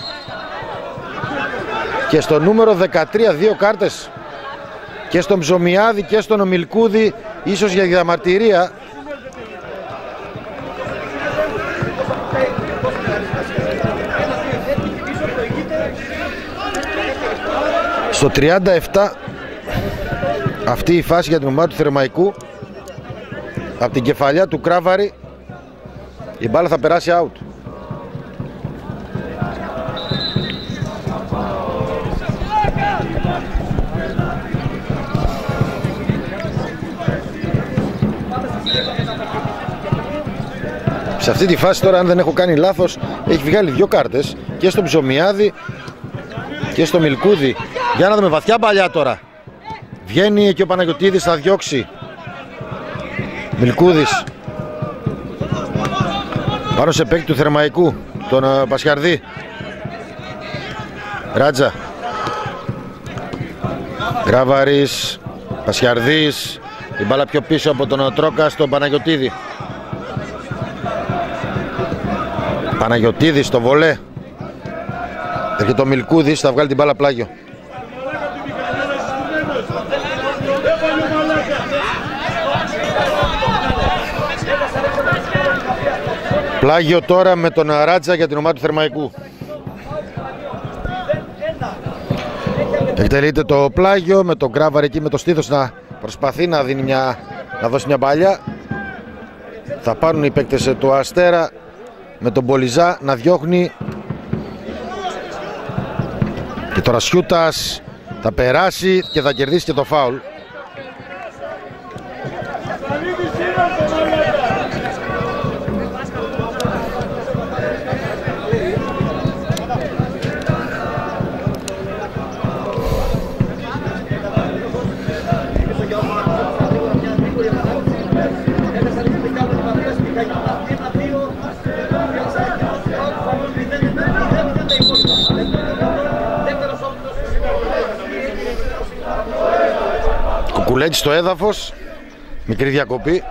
και στο νούμερο 13, δύο κάρτες. Και στον Ψωμιάδη και στον Ομιλκούδη, ίσως για διαμαρτυρία. Στο 37 αυτή η φάση για την ομάδα του Θερμαϊκού. Από την κεφαλιά του Κράβαρη η μπάλα θα περάσει out. Σε αυτή τη φάση τώρα, αν δεν έχω κάνει λάθος, έχει βγάλει δύο κάρτες και στον Ψωμιάδη και στο Μιλκούδη. Για να δούμε, βαθιά παλιά τώρα. Βγαίνει και ο Παναγιωτίδης θα διώξει. Μιλκούδης πάνω σε παίκτη του Θερμαϊκού, τον Πασιαρδί. Ράτζα. Γκράβαρης, Πασιαρδής. Η μπάλα πιο πίσω από τον Τρόκα στον Παναγιωτίδη. Παναγιωτίδης στο βολέ. Έρχεται ο Μιλκούδης, θα βγάλει την μπάλα πλάγιο. Πλάγιο τώρα με τον Ράτζα για την ομάδα του Θερμαϊκού. Εκτελείται το πλάγιο με τον Γκράβαρη εκεί με το στήθος να προσπαθεί να δώσει μια μπάλια. Θα πάρουν οι παίκτες του Αστέρα με τον Πολιζά να διώχνει. Και τώρα Σιούτας θα περάσει και θα κερδίσει και το φάουλ. Κουκουλέκης στο έδαφος, μικρή διακοπή.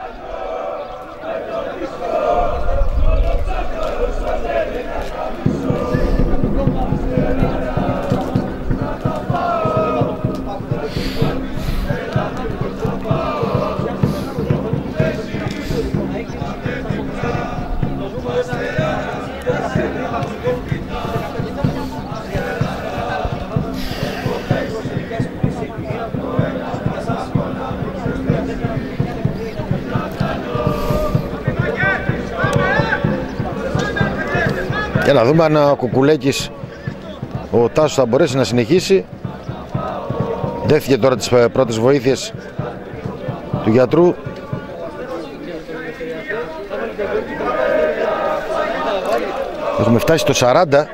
Για να δούμε αν ο Κουκουλέκης, ο Τάσος, θα μπορέσει να συνεχίσει. Δέχθηκε τώρα τις πρώτες βοήθειες του γιατρού. Έχουμε φτάσει στο 40.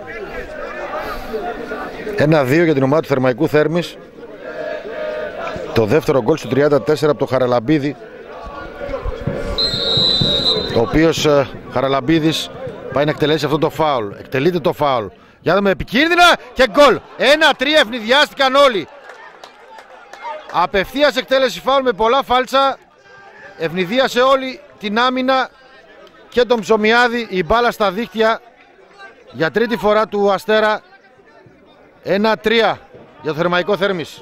1-2 για την ομάδα του Θερμαϊκού Θέρμης. Το δεύτερο γκολ στο 34 από το Χαραλαμπίδη, ο οποίος Χαραλαμπίδης πάει να εκτελέσει αυτό το φάουλ. Εκτελείται το φάουλ. Για να δούμε, επικίνδυνα και γκολ. 1-3, ευνηδιάστηκαν όλοι. Απευθείας εκτέλεση φάουλ με πολλά φάλτσα. Ευνηδίασε όλη την άμυνα και τον Ψωμιάδη. Η μπάλα στα δίχτυα για τρίτη φορά του Αστέρα. 1-3 για το Θερμαϊκό Θέρμης.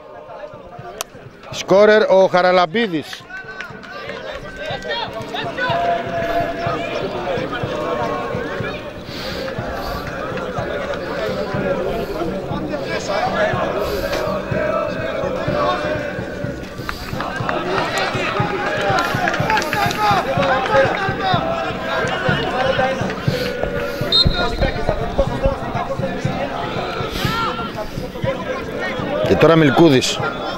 Σκόρερ ο Χαραλαμπίδης. Και τώρα Μιλκούδης,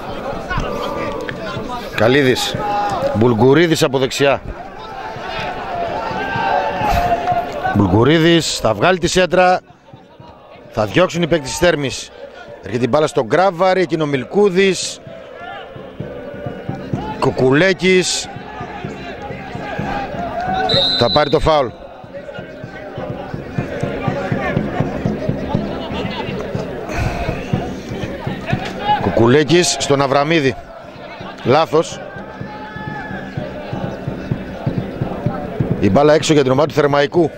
Καλίδης, Μπουλγκουρίδης από δεξιά. Μπουλγκουρίδης θα βγάλει τη σέντρα, θα διώξουν οι παίκτες της Θέρμης. Έρχεται την μπάλα στον Γκράβαρη, εκείνο ο Μιλκούδης, Κουκουλέκης, θα πάρει το φάουλ. Κουκουλέκης στον Αβραμίδη. Λάθος. Η μπάλα έξω για την ομάδα του Θερμαϊκού.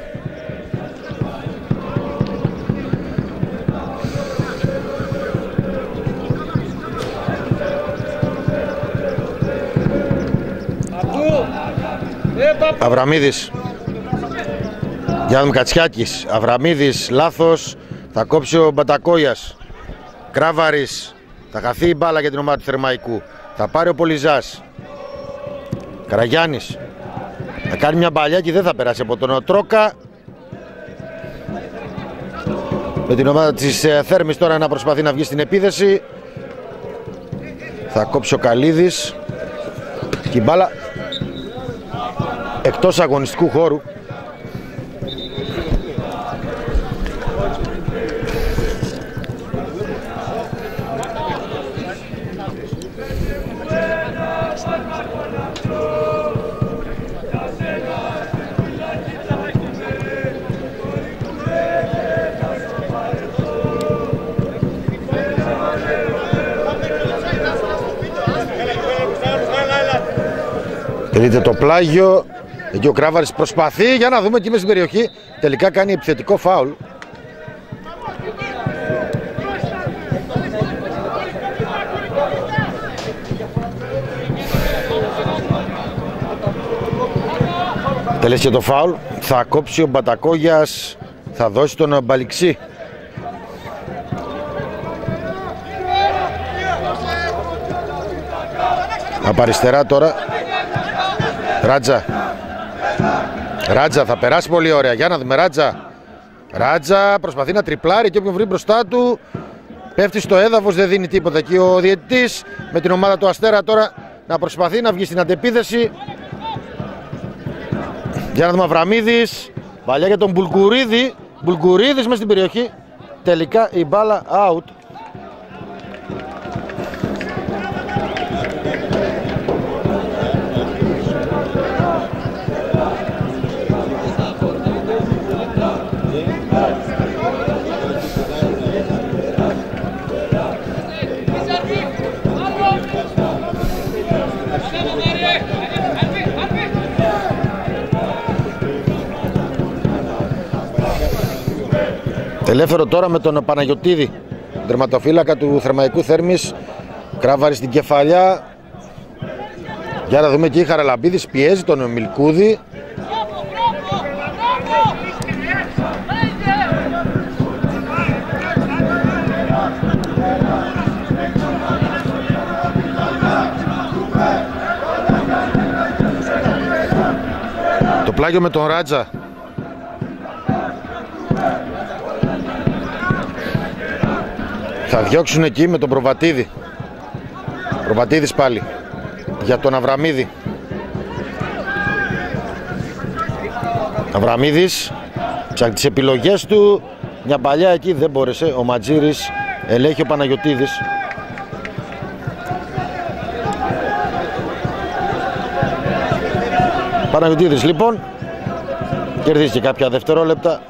Αβραμίδης. Για τον Κατσιάκης. Αβραμίδης, λάθος. Θα κόψει ο Μπατακόιας. Κράβαρης. Θα χαθεί η μπάλα για την ομάδα του Θερμαϊκού. Θα πάρει ο Πολυζάς. Καραγιάννης. Θα κάνει μια μπαλιά και δεν θα περάσει από τον Τρόκα. Με την ομάδα της Θέρμης τώρα να προσπαθεί να βγει στην επίθεση. Θα κόψει ο Καλίδης. Και η μπάλα εκτός αγωνιστικού χώρου. Τελείται το πλάγιο. Εκεί ο Κράβαρης προσπαθεί, για να δούμε, εκεί μέσα στην περιοχή. Τελικά κάνει επιθετικό φάουλ. Τελέσει το φάουλ. Θα κόψει ο Μπατακόγιας. Θα δώσει τον Μπαλιξή. Από αριστερά τώρα Ράτζα. Ράτζα θα περάσει πολύ ωραία. Για να δούμε, Ράτζα. Ράτζα προσπαθεί να τριπλάρει και όποιον βρει μπροστά του πέφτει στο έδαφος, δεν δίνει τίποτα. Και ο διαιτητής με την ομάδα του Αστέρα τώρα να προσπαθεί να βγει στην αντεπίθεση. Για να δούμε, Αβραμίδης. Παλιά για τον Μπουλγκουρίδη. Μπουλγκουρίδης μες στην περιοχή. Τελικά η μπάλα out. Ελεύθερο τώρα με τον Παναγιωτίδη, τερματοφύλακα του Θερμαϊκού Θέρμης. Κράβαρη στην κεφαλιά. Για να δούμε, εκεί Χαραλαμπίδης πιέζει τον Μιλκούδη. Το πλάγιο με τον Ράτζα. Θα διώξουν εκεί με τον Προβατίδη. Προβατίδης πάλι για τον Αβραμίδη. Αβραμίδης ψάχνει τις επιλογές του. Μια παλιά εκεί δεν μπόρεσε. Ο Ματζήρης, ελέγχει ο Παναγιωτίδης. Παναγιωτίδης λοιπόν κερδίζει και κάποια δευτερόλεπτα.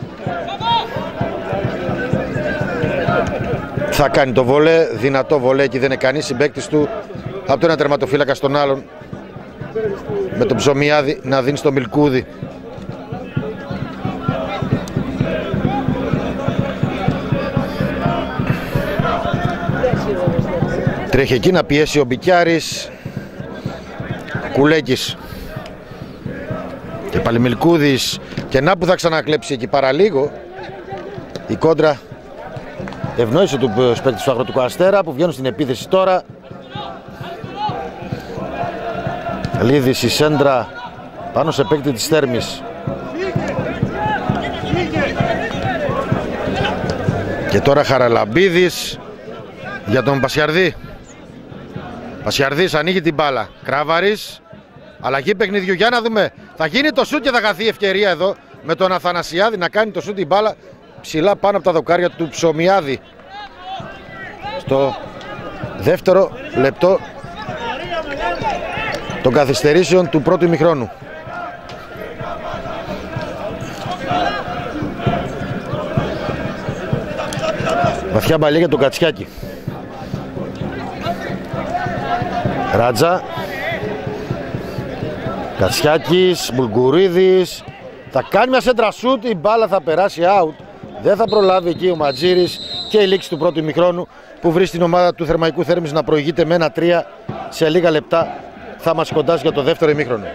Θα κάνει το βολέ, δυνατό βολέ, εκεί δεν είναι κανείς συμπαίκτης του από το ένα τερματοφύλακα στον άλλον, με τον Ψωμιάδη να δίνει στο Μιλκούδη. Τρέχει εκεί να πιέσει ο Μπικιάρης. Κουλέκης και πάλι Μιλκούδης, και να που θα ξανακλέψει εκεί παραλίγο. Η κόντρα ευνόησε του παίκτες του Αγροτικού Αστέρα που βγαίνουν στην επίθεση τώρα. Λίδης η σέντρα πάνω σε παίκτη της Θέρμης. Και τώρα Χαραλαμπίδης για τον Πασιαρδή. Πασιαρδής ανοίγει την μπάλα. Κράβαρης, αλλαγή παιχνιδιού. Για να δούμε, θα γίνει το σούτ και θα χαθεί ευκαιρία εδώ με τον Αθανασιάδη να κάνει το σούτ, την μπάλα ψηλά πάνω από τα δοκάρια του Ψωμιάδη. Στο δεύτερο λεπτό των καθυστερήσεων του πρώτου ημιχρόνου. Βαθιά μπαλιά για τον Κατσιάκη. Ράτζα, Κατσιάκης, Μπουλγκουρίδης. Θα κάνει μια σέντρα σούτ, η μπάλα θα περάσει out. Δεν θα προλάβει εκεί ο Ματζήρης και η λήξη του πρώτου ημιχρόνου που βρίσκει την ομάδα του Θερμαϊκού Θέρμης να προηγείται με 1-3. Σε λίγα λεπτά θα μας κοντάσει για το δεύτερο ημίχρονο.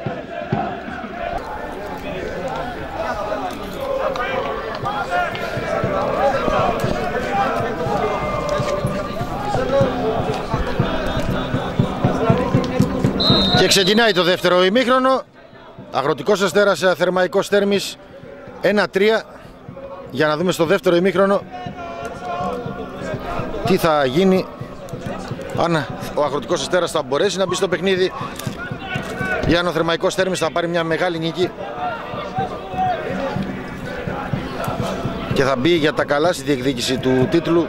Και ξεκινάει το δεύτερο ημίχρονο. Αγροτικός Αστέρας, Θερμαϊκός Θέρμης 1-3. Για να δούμε στο δεύτερο ημίχρονο τι θα γίνει, αν ο Αγροτικός Αστέρας θα μπορέσει να μπει στο παιχνίδι ή αν ο Θερμαϊκός Θέρμης θα πάρει μια μεγάλη νίκη και θα μπει για τα καλά στη διεκδίκηση του τίτλου.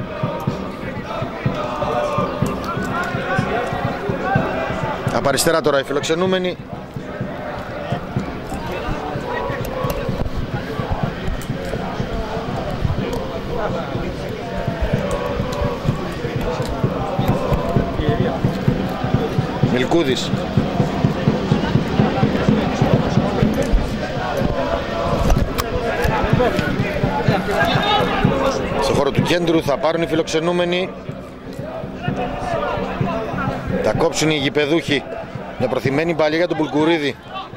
Από αριστερά τώρα οι φιλοξενούμενοι. Μιλκούδης. Στο χώρο του κέντρου θα πάρουν οι φιλοξενούμενοι. Θα κόψουν οι γηπεδούχοι. Μια προθυμένη μπαλιά για τον Μπουλγκουρίδη.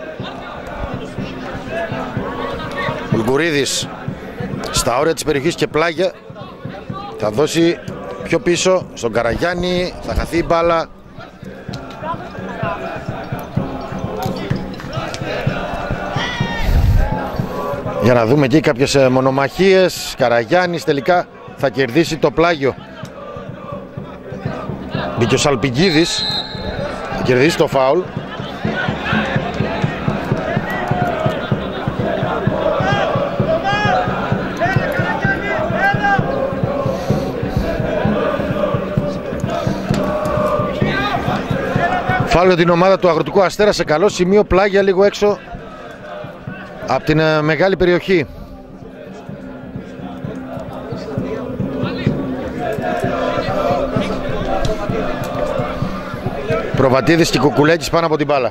Μπουλγκουρίδης στα όρια της περιοχής και πλάγια. Θα δώσει πιο πίσω στον Καραγιάννη. Θα χαθεί η μπάλα. Για να δούμε εκεί κάποιες μονομαχίες. Καραγιάννης τελικά θα κερδίσει το πλάγιο. Μπήκε ο Σαλπικίδης, θα κερδίσει το φάουλ. Φάουλ για την ομάδα του Αγροτικού Αστέρα σε καλό σημείο, πλάγια λίγο έξω από την μεγάλη περιοχή. Προβατίδης και Κουκουλέκης πάνω από την μπάλα.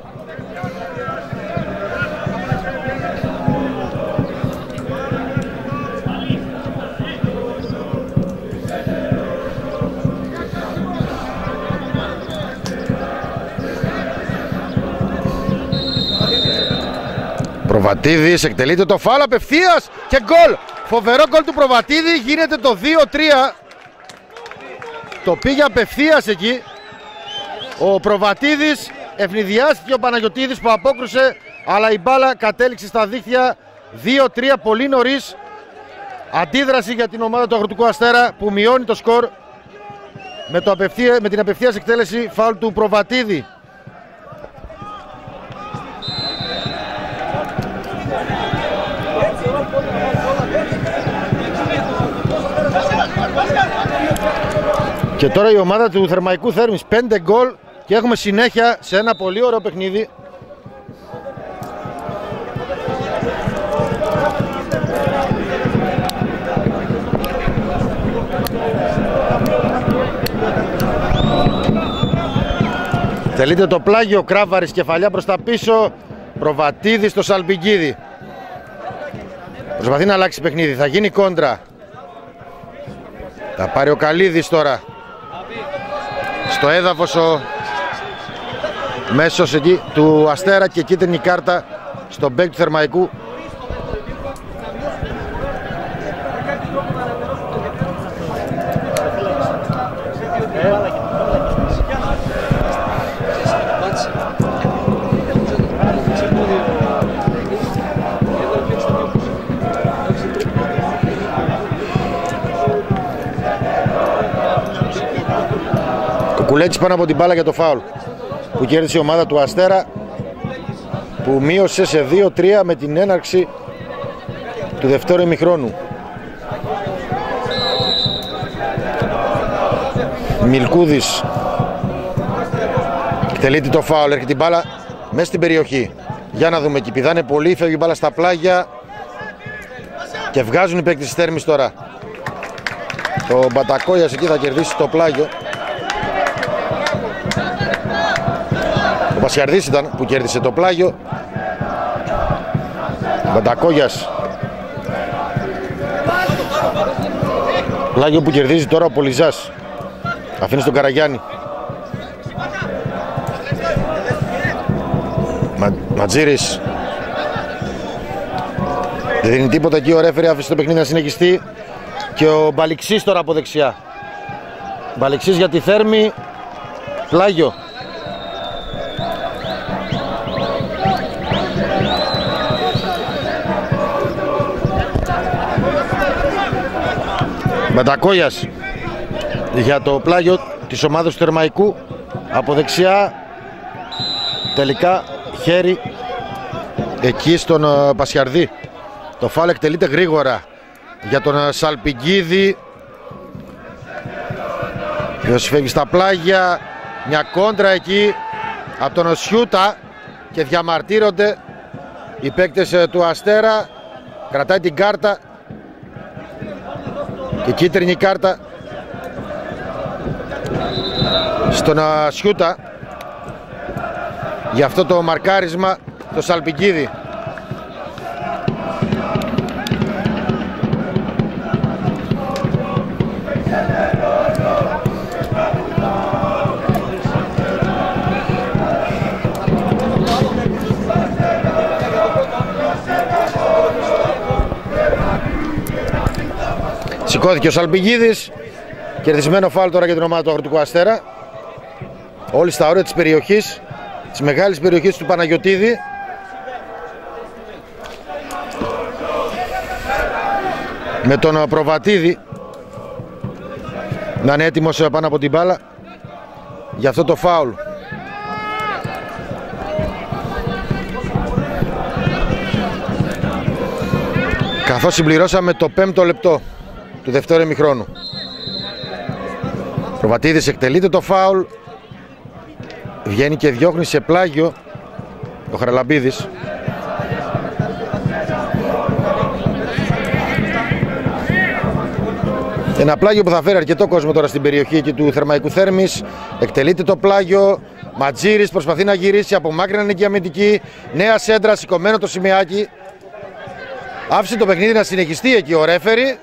Προβατίδης εκτελείται το φάουλ απευθείας και γκολ. Φοβερό γκολ του Προβατίδη, γίνεται το 2-3. Το πήγε απευθείας εκεί. Ο Προβατίδης, ευνηδιάστηκε ο Παναγιωτίδης που απόκρουσε, αλλά η μπάλα κατέληξε στα δίχτυα. 2-3 πολύ νωρίς Αντίδραση για την ομάδα του Αγροτικού Αστέρα που μειώνει το σκορ με την απευθείας εκτέλεση φάουλ του Προβατίδη. Και τώρα η ομάδα του Θερμαϊκού Θέρμης 5 γκολ και έχουμε συνέχεια σε ένα πολύ ωραίο παιχνίδι. Τελείται το πλάγιο, Κράβαρης κεφαλιά προς τα πίσω, Προβατίδη στο Σαλπικίδη. Προσπαθεί να αλλάξει παιχνίδι, θα γίνει κόντρα. Θα πάρει ο Καλίδης τώρα. Στο έδαφος ο μέσος εκεί του Αστέρα και κίτρινη κάρτα στον μπέκ του Θερμαϊκού. Κουλέτσης πάνω από την μπάλα για το φάουλ που κέρδισε η ομάδα του Αστέρα, που μείωσε σε 2-3 με την έναρξη του δευτέρου ημιχρόνου. Μιλκούδης εκτελείται το φάουλ, έρχεται την μπάλα μέσα στην περιοχή. Για να δούμε, εκεί πηδάνε πολύ, φεύγει η μπάλα στα πλάγια και βγάζουν οι παίκτες της Θέρμης τώρα. Το Μπατακόγιας εκεί θα κερδίσει το πλάγιο. Ο Πασιαρδής ήταν που κέρδισε το πλάγιο. Μπατακόγιας. Πλάγιο που κερδίζει τώρα ο Πολυζάς. Αφήνει στον Καραγιάννη. Ματζήρης. Δεν δίνει τίποτα εκεί ο ρέφερι, άφησε το παιχνίδι να συνεχιστεί. Και ο Μπαλιξής τώρα από δεξιά. Μπαλιξής για τη Θέρμη. Πλάγιο. Μπατακόγιας για το πλάγιο της ομάδας του Θερμαϊκού από δεξιά. Τελικά χέρι εκεί στον Πασιαρδή. Το φάουλ εκτελείται γρήγορα για τον Σαλπικίδη, ποιος φεύγει στα πλάγια. Μια κόντρα εκεί από τον Σιούτα και διαμαρτύρονται οι παίκτες του Αστέρα. Κρατάει την κάρτα και κίτρινη κάρτα στον Σιούτα για αυτό το μαρκάρισμα το Σαλπικίδη. Σηκώθηκε ο Σαλπικίδης. Κερδισμένο φάουλ τώρα για την ομάδα του Αγροτικού Αστέρα. Όλοι στα όρια της περιοχής, της μεγάλης περιοχής του Παναγιωτίδη. Με τον Προβατίδη να είναι έτοιμος πάνω από την μπάλα για αυτό το φάουλ. Καθώς συμπληρώσαμε το 5ο λεπτό του δευτέρου ημιχρόνου. Προβατίδης εκτελείται το φάουλ. Βγαίνει και διώχνει σε πλάγιο ο Χαραλαμπίδης. Ένα πλάγιο που θα φέρει αρκετό κόσμο τώρα στην περιοχή εκεί του Θερμαϊκού Θέρμης. Εκτελείται το πλάγιο. Ματζήρης προσπαθεί να γυρίσει, απομάκρυναν εκεί αμυντική. Νέα σέντρα, σηκωμένο το σημαίακι. Άφησε το παιχνίδι να συνεχιστεί εκεί ο ρέφερι.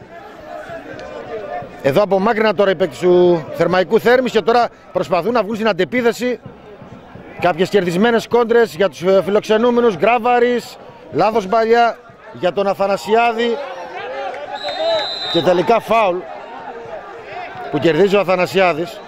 Εδώ απομάκρυναν τώρα οι παίκτες του Θερμαϊκού Θέρμης και τώρα προσπαθούν να βγουν στην αντεπίθεση. Κάποιες κερδισμένες κόντρες για τους φιλοξενούμενους. Γκράβαρης, λάθος μπαλιά για τον Αθανασιάδη και τελικά φάουλ που κερδίζει ο Αθανασιάδης.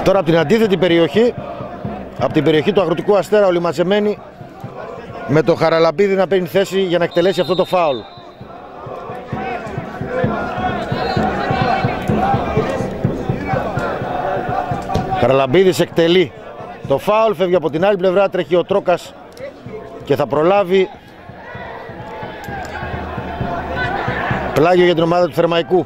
Τώρα από την αντίθετη περιοχή, από την περιοχή του Αγροτικού Αστέρα, όλοι μαζεμένοι, με το Χαραλαμπίδη να παίρνει θέση για να εκτελέσει αυτό το φάουλ. Χαραλαμπίδης εκτελεί το φάουλ, φεύγει από την άλλη πλευρά, τρέχει ο Τρόκας και θα προλάβει. Πλάγιο για την ομάδα του Θερμαϊκού.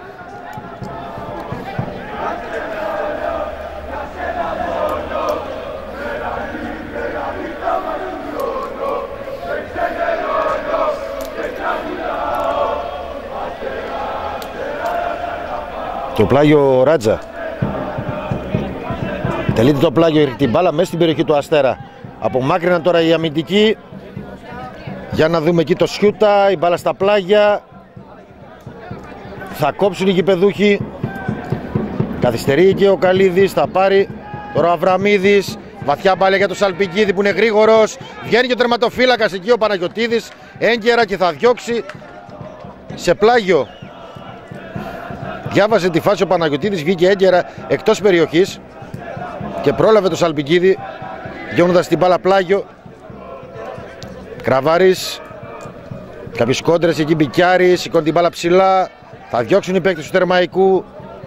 Το πλάγιο Ράτζα. Τελείται το πλάγιο, την μπάλα μέσα στην περιοχή του Αστέρα. Απομάκρυναν τώρα οι αμυντικοί. Για να δούμε εκεί το Σιούτα, η μπάλα στα πλάγια. Θα κόψουν οι γηπεδούχοι. Καθυστερεί και ο Καλίδης, θα πάρει τώρα ο Αβραμίδης. Βαθιά μπάλα για τον Σαλπικίδη που είναι γρήγορος. Βγαίνει και ο τερματοφύλακας εκεί ο Παναγιωτίδης. Έγκαιρα και θα διώξει σε πλάγιο. Διάβασε τη φάση ο Παναγιωτίδης, βγήκε έγκαιρα εκτός περιοχής και πρόλαβε το Σαλπικίδη, γιώνοντας την μπάλα πλάγιο. Κραβάρης, κάποιες κόντρες εκεί, Μπικιάρης, σηκώνει την μπάλα ψηλά. Θα διώξουν οι παίκτες του Θερμαϊκού.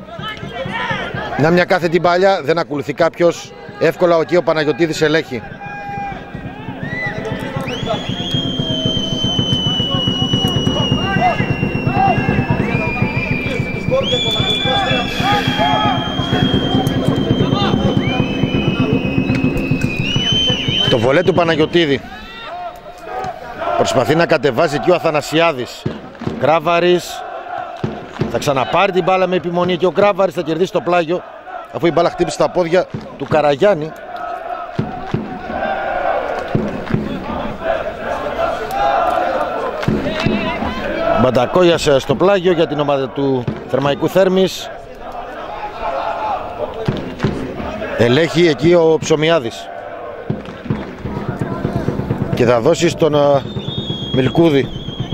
Μια κάθετη μπάλια, δεν ακολουθεί κάποιος. Εύκολα εκεί ο Παναγιωτίδης ελέγχει. Το βολέ του Παναγιωτίδη. Προσπαθεί να κατεβάζει εκεί ο Αθανασιάδης. Κράβαρης. Θα ξαναπάρει την μπάλα με επιμονή και ο Κράβαρης θα κερδίσει το πλάγιο, αφού η μπάλα χτύπησε στα πόδια του Καραγιάννη. Μπαντακόγιας στο πλάγιο για την ομάδα του Θερμαϊκού Θέρμης. Ελέγχει εκεί ο Ψωμιάδης και θα δώσει στον Μιλκούδη.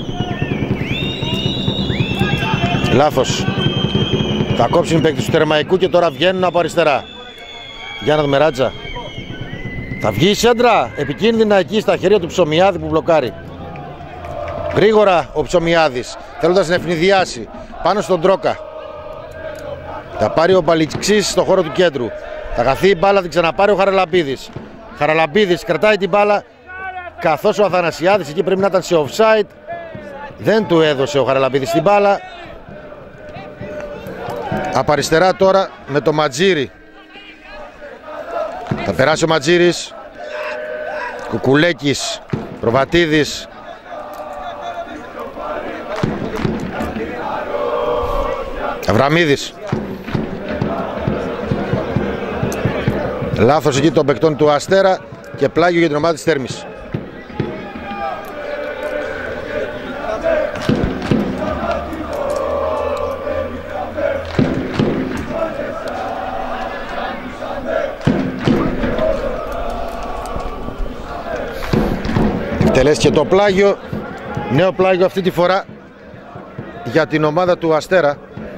Λάθος. Θα κόψουν οι παίκτες του Θερμαϊκού και τώρα βγαίνουν από αριστερά. Για να δούμε Ράτζα. Θα βγει η σέντρα επικίνδυνα εκεί στα χέρια του Ψωμιάδη που μπλοκάρει. Γρήγορα ο Ψωμιάδης, θέλοντας να ευνηδιάσει πάνω στον Τρόκα. Θα πάρει ο Μπαλιξής στο χώρο του κέντρου. Θα χαθεί η μπάλα, την ξαναπάρει ο Χαραλαμπίδης. Χαραλαμπίδης κρατάει την μπάλα, καθώς ο Αθανασιάδης εκεί πρέπει να ήταν σε offside. Δεν του έδωσε ο Χαραλαμπίδης την μπάλα. Από αριστερά τώρα με το Ματζήρι. Θα περάσει ο Ματζήρης. Κουκουλέκης, Προβατίδης. Αβραμίδης. Λάθος εκεί των παικτών του Αστέρα και πλάγιο για την ομάδα της Θέρμης. Εκτελέσει και το πλάγιο. Νέο πλάγιο αυτή τη φορά για την ομάδα του Αστέρα.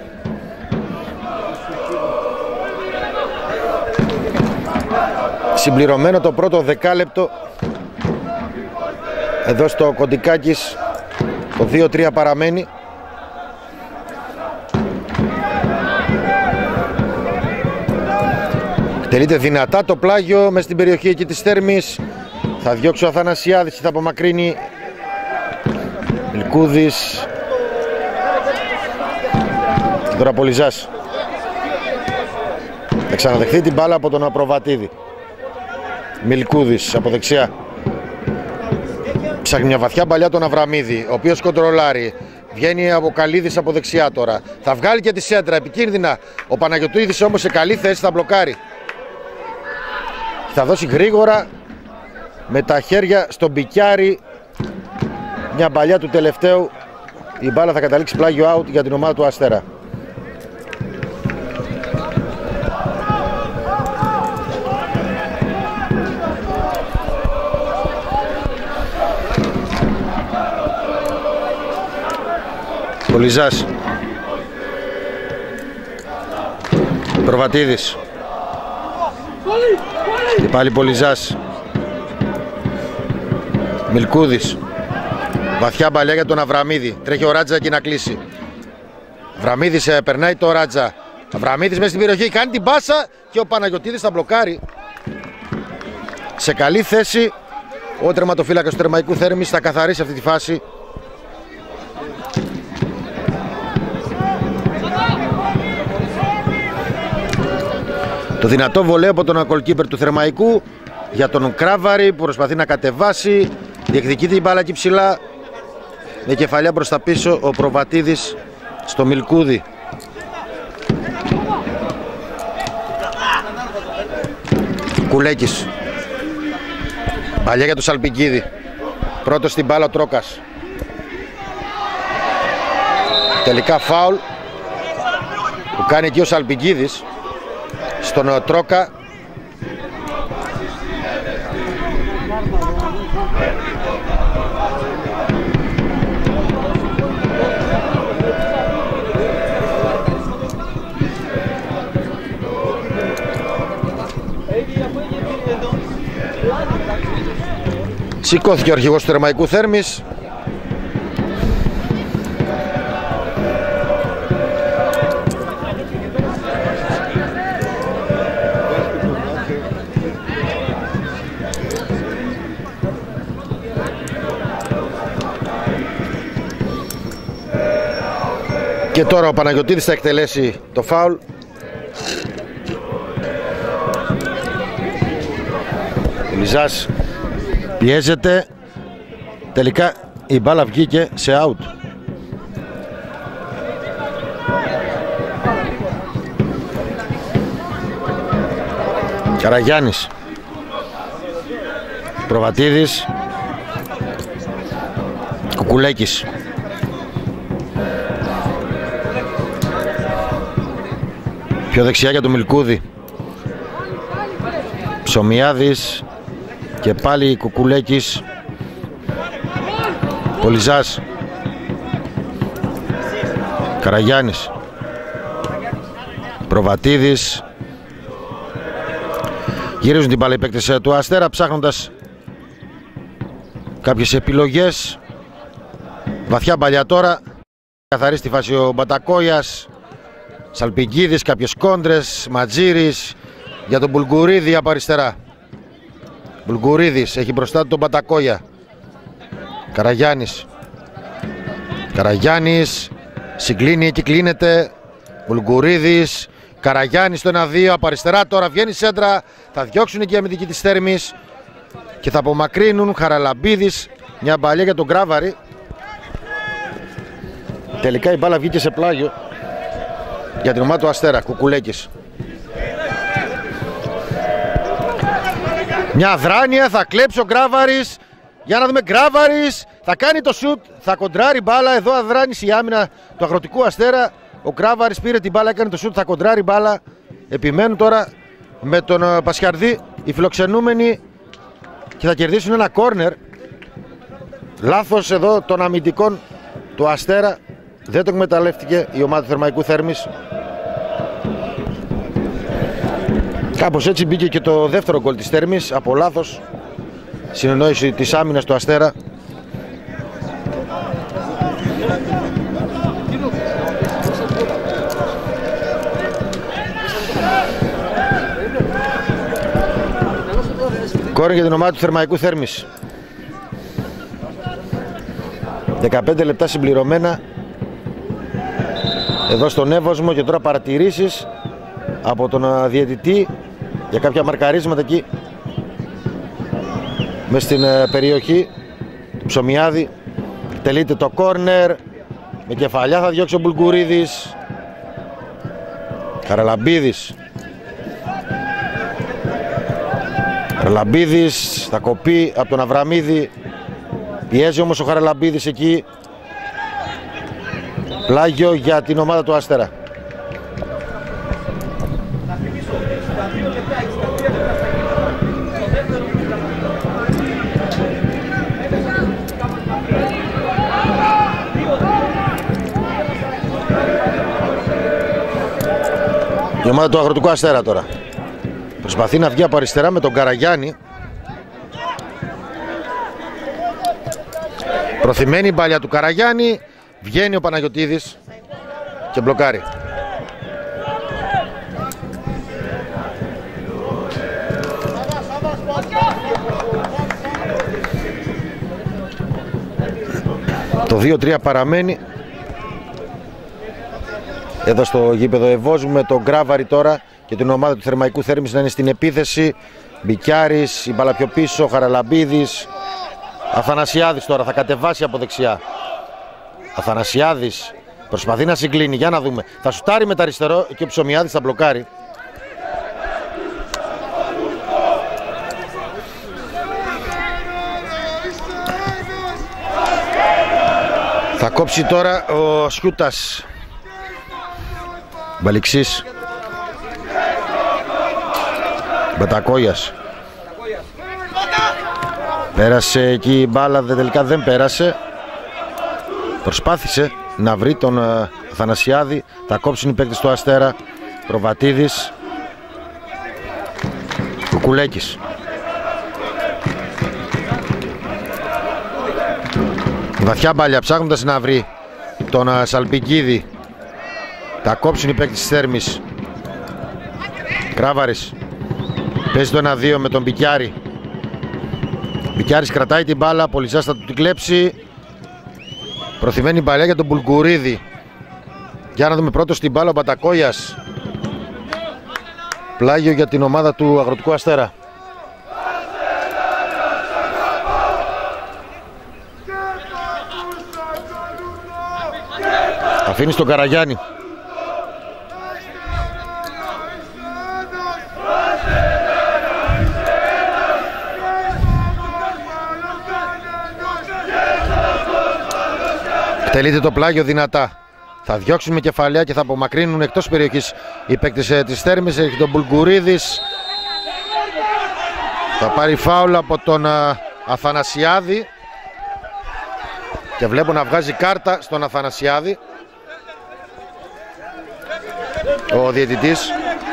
Συμπληρωμένο το πρώτο δεκάλεπτο. Εδώ στο Κοντικάκης το 2-3 παραμένει. Εκτελείται δυνατά το πλάγιο μες στην περιοχή εκεί της Θέρμης. Θα διώξει ο Αθανασιάδης και θα απομακρύνει Μιλκούδης. Και τώρα Πολυζάς. Θα ξαναδεχθεί την μπάλα από τον Απροβατίδη. Μιλκούδης από δεξιά. Ψάχνει μια βαθιά μπαλιά τον Αβραμίδη, ο οποίος κοντρολάρει. Βγαίνει από Καλίδης από δεξιά τώρα. Θα βγάλει και τη σέντρα, επικίνδυνα. Ο Παναγιωτούδης όμως σε καλή θέση θα μπλοκάρει. Θα δώσει γρήγορα με τα χέρια στον Μπικιάρη. Μια μπαλιά του τελευταίου. Η μπάλα θα καταλήξει πλάγιο out για την ομάδα του Αστέρα. Πολυζάς. Προβατίδης. Και πάλι Πολυζάς. Μιλκούδης. Βαθιά μπαλιά για τον Αβραμίδη. Τρέχει ο Ράτζα και να κλείσει. Αβραμίδης περνάει το Ράτζα. Αβραμίδης μέσα στην περιοχή κάνει την πάσα και ο Παναγιωτίδης θα μπλοκάρει. Σε καλή θέση ο τερματοφύλακας του Θερμαϊκού Θέρμης θα καθαρίσει αυτή τη φάση. Το δυνατό βολέ από τον γκολκίπερ του Θερμαϊκού για τον Κράβαρη που προσπαθεί να κατεβάσει. Διεκδικεί την μπάλα εκεί ψηλά. Με κεφαλιά προς τα πίσω ο Προβατίδης στο Μιλκούδη. Κουλέκης. Παλιά για τον Σαλπικίδη. Πρώτος στην μπάλα ο Τρόκας. Τελικά φάουλ που κάνει εκεί ο Σαλπικίδης στον Τρόκα. Σηκώθηκε ο αρχηγός του Θερμαϊκού Θέρμης. Και τώρα ο Παναγιωτίδης θα εκτελέσει το φάουλ. Ο Λιζάς πιέζεται. Τελικά η μπάλα βγήκε σε out. Καραγιάννης. Προβατίδης. Κουκουλέκης. Πιο δεξιά για το Μιλκούδη. Ψωμιάδης. Και πάλι Κουκουλέκης. Πολυζάς. Καραγιάννης. Προβατίδης. Γυρίζουν την μπάλα οι παίκτες του Αστέρα ψάχνοντας κάποιες επιλογές. Βαθιά μπαλιά τώρα. Καθαρίσει τη φάση ο Μπατακόιας. Σαλπικίδης, κάποιες κόντρες. Ματζήρης για τον Μπουλγκουρίδη από αριστερά. Μπουλγκουρίδης έχει μπροστά του τον Μπατακόια. Καραγιάννης. Καραγιάννης συγκλίνει, εκεί κλείνεται. Μπουλγκουρίδης. Καραγιάννης το 1-2 από αριστερά. Τώρα βγαίνει σέντρα. Θα διώξουν εκεί η αμυντική της Θέρμης και θα απομακρύνουν. Χαραλαμπίδης. Μια μπαλιά για τον Κράβαρη. Τελικά η μπάλα βγήκε σε πλάγιο για την ομάδα του Αστέρα. Κουκουλέκης. Μια αδράνεια, θα κλέψει ο Γκράβαρης. Για να δούμε, Γκράβαρης θα κάνει το σουτ, θα κοντράρει μπάλα. Εδώ αδράνησε η άμυνα του Αγροτικού Αστέρα. Ο Γκράβαρης πήρε την μπάλα, έκανε το σουτ, θα κοντράρει μπάλα. Επιμένουν τώρα με τον Πασχαρδί οι φιλοξενούμενοι και θα κερδίσουν ένα κόρνερ. Λάθος εδώ των αμυντικών του Αστέρα. Δεν το εκμεταλλεύτηκε η ομάδα του Θερμαϊκού Θέρμης. Κάπως έτσι μπήκε και το δεύτερο γκολ της Θέρμης από λάθος συνεννόηση της άμυνας του Αστέρα. Κόρνερ για την ομάδα του Θερμαϊκού Θέρμης. 15 λεπτά συμπληρωμένα εδώ στον Εύωσμο και τώρα παρατηρήσεις από τον διαιτητή για κάποια μαρκαρίσματα εκεί μες στην περιοχή του Ψωμιάδη. Τελείται το κόρνερ, με κεφαλιά θα διώξει ο Μπουλγκουρίδης. Χαραλαμπίδης. Χαραλαμπίδης θα κοπεί από τον Αβραμίδη. Πιέζει όμως ο Χαραλαμπίδης εκεί. Πλάγιο για την ομάδα του Αστέρα. Η ομάδα του Αγροτικού Αστέρα τώρα Προσπαθεί να βγει από αριστερά με τον Καραγιάννη. Προθυμένη η μπάλια του Καραγιάννη. Βγαίνει ο Παναγιωτίδης και μπλοκάρει. Το 2-3 παραμένει. Εδώ στο γήπεδο Ευώζουμε τον Γκράβαρη τώρα και την ομάδα του Θερμαϊκού Θέρμης να είναι στην επίθεση. Μπικιάρης, η μπάλα πιο πίσω, Χαραλαμπίδης. Αθανασιάδης τώρα θα κατεβάσει από δεξιά. Αθανασιάδης προσπαθεί να συγκλίνει, για να δούμε. Θα σουτάρει με τα αριστερό και ο Ψωμιάδης θα μπλοκάρει. Θα κόψει τώρα ο Σιούτας. Μπαλιξής. Μπατακόιας. Πέρασε εκεί η μπάλα, τελικά δεν πέρασε. Προσπάθησε να βρει τον Αθανασιάδη. Θα κόψουν οι παίκτες του Αστέρα. Προβατίδης. Κουκουλέκης. Βαθιά μπάλια ψάχνοντας να βρει τον Σαλπικίδη. Θα κόψουν οι παίκτες της Θέρμης. Κράβαρης. Παίζει το 1-2 με τον Μπικιάρη. Μπικιάρης κρατάει την μπάλα, Πολυζάς θα του την κλέψει. Προθυμένη μπαλιά για τον Μπουλγκουρίδη. Για να δούμε πρώτος την μπάλα ο Μπατακόιας. Πλάγιο για την ομάδα του Αγροτικού Αστέρα. Αφήνει στον Καραγιάννη. Τελείται το πλάγιο δυνατά. Θα διώξουν με κεφαλιά και θα απομακρύνουν εκτός περιοχής οι παίκτες της Θέρμης. Έχει τον Μπουλγκουρίδης. Θα πάρει φάουλ από τον Αθανασιάδη. Και βλέπω να βγάζει κάρτα στον Αθανασιάδη ο διαιτητής.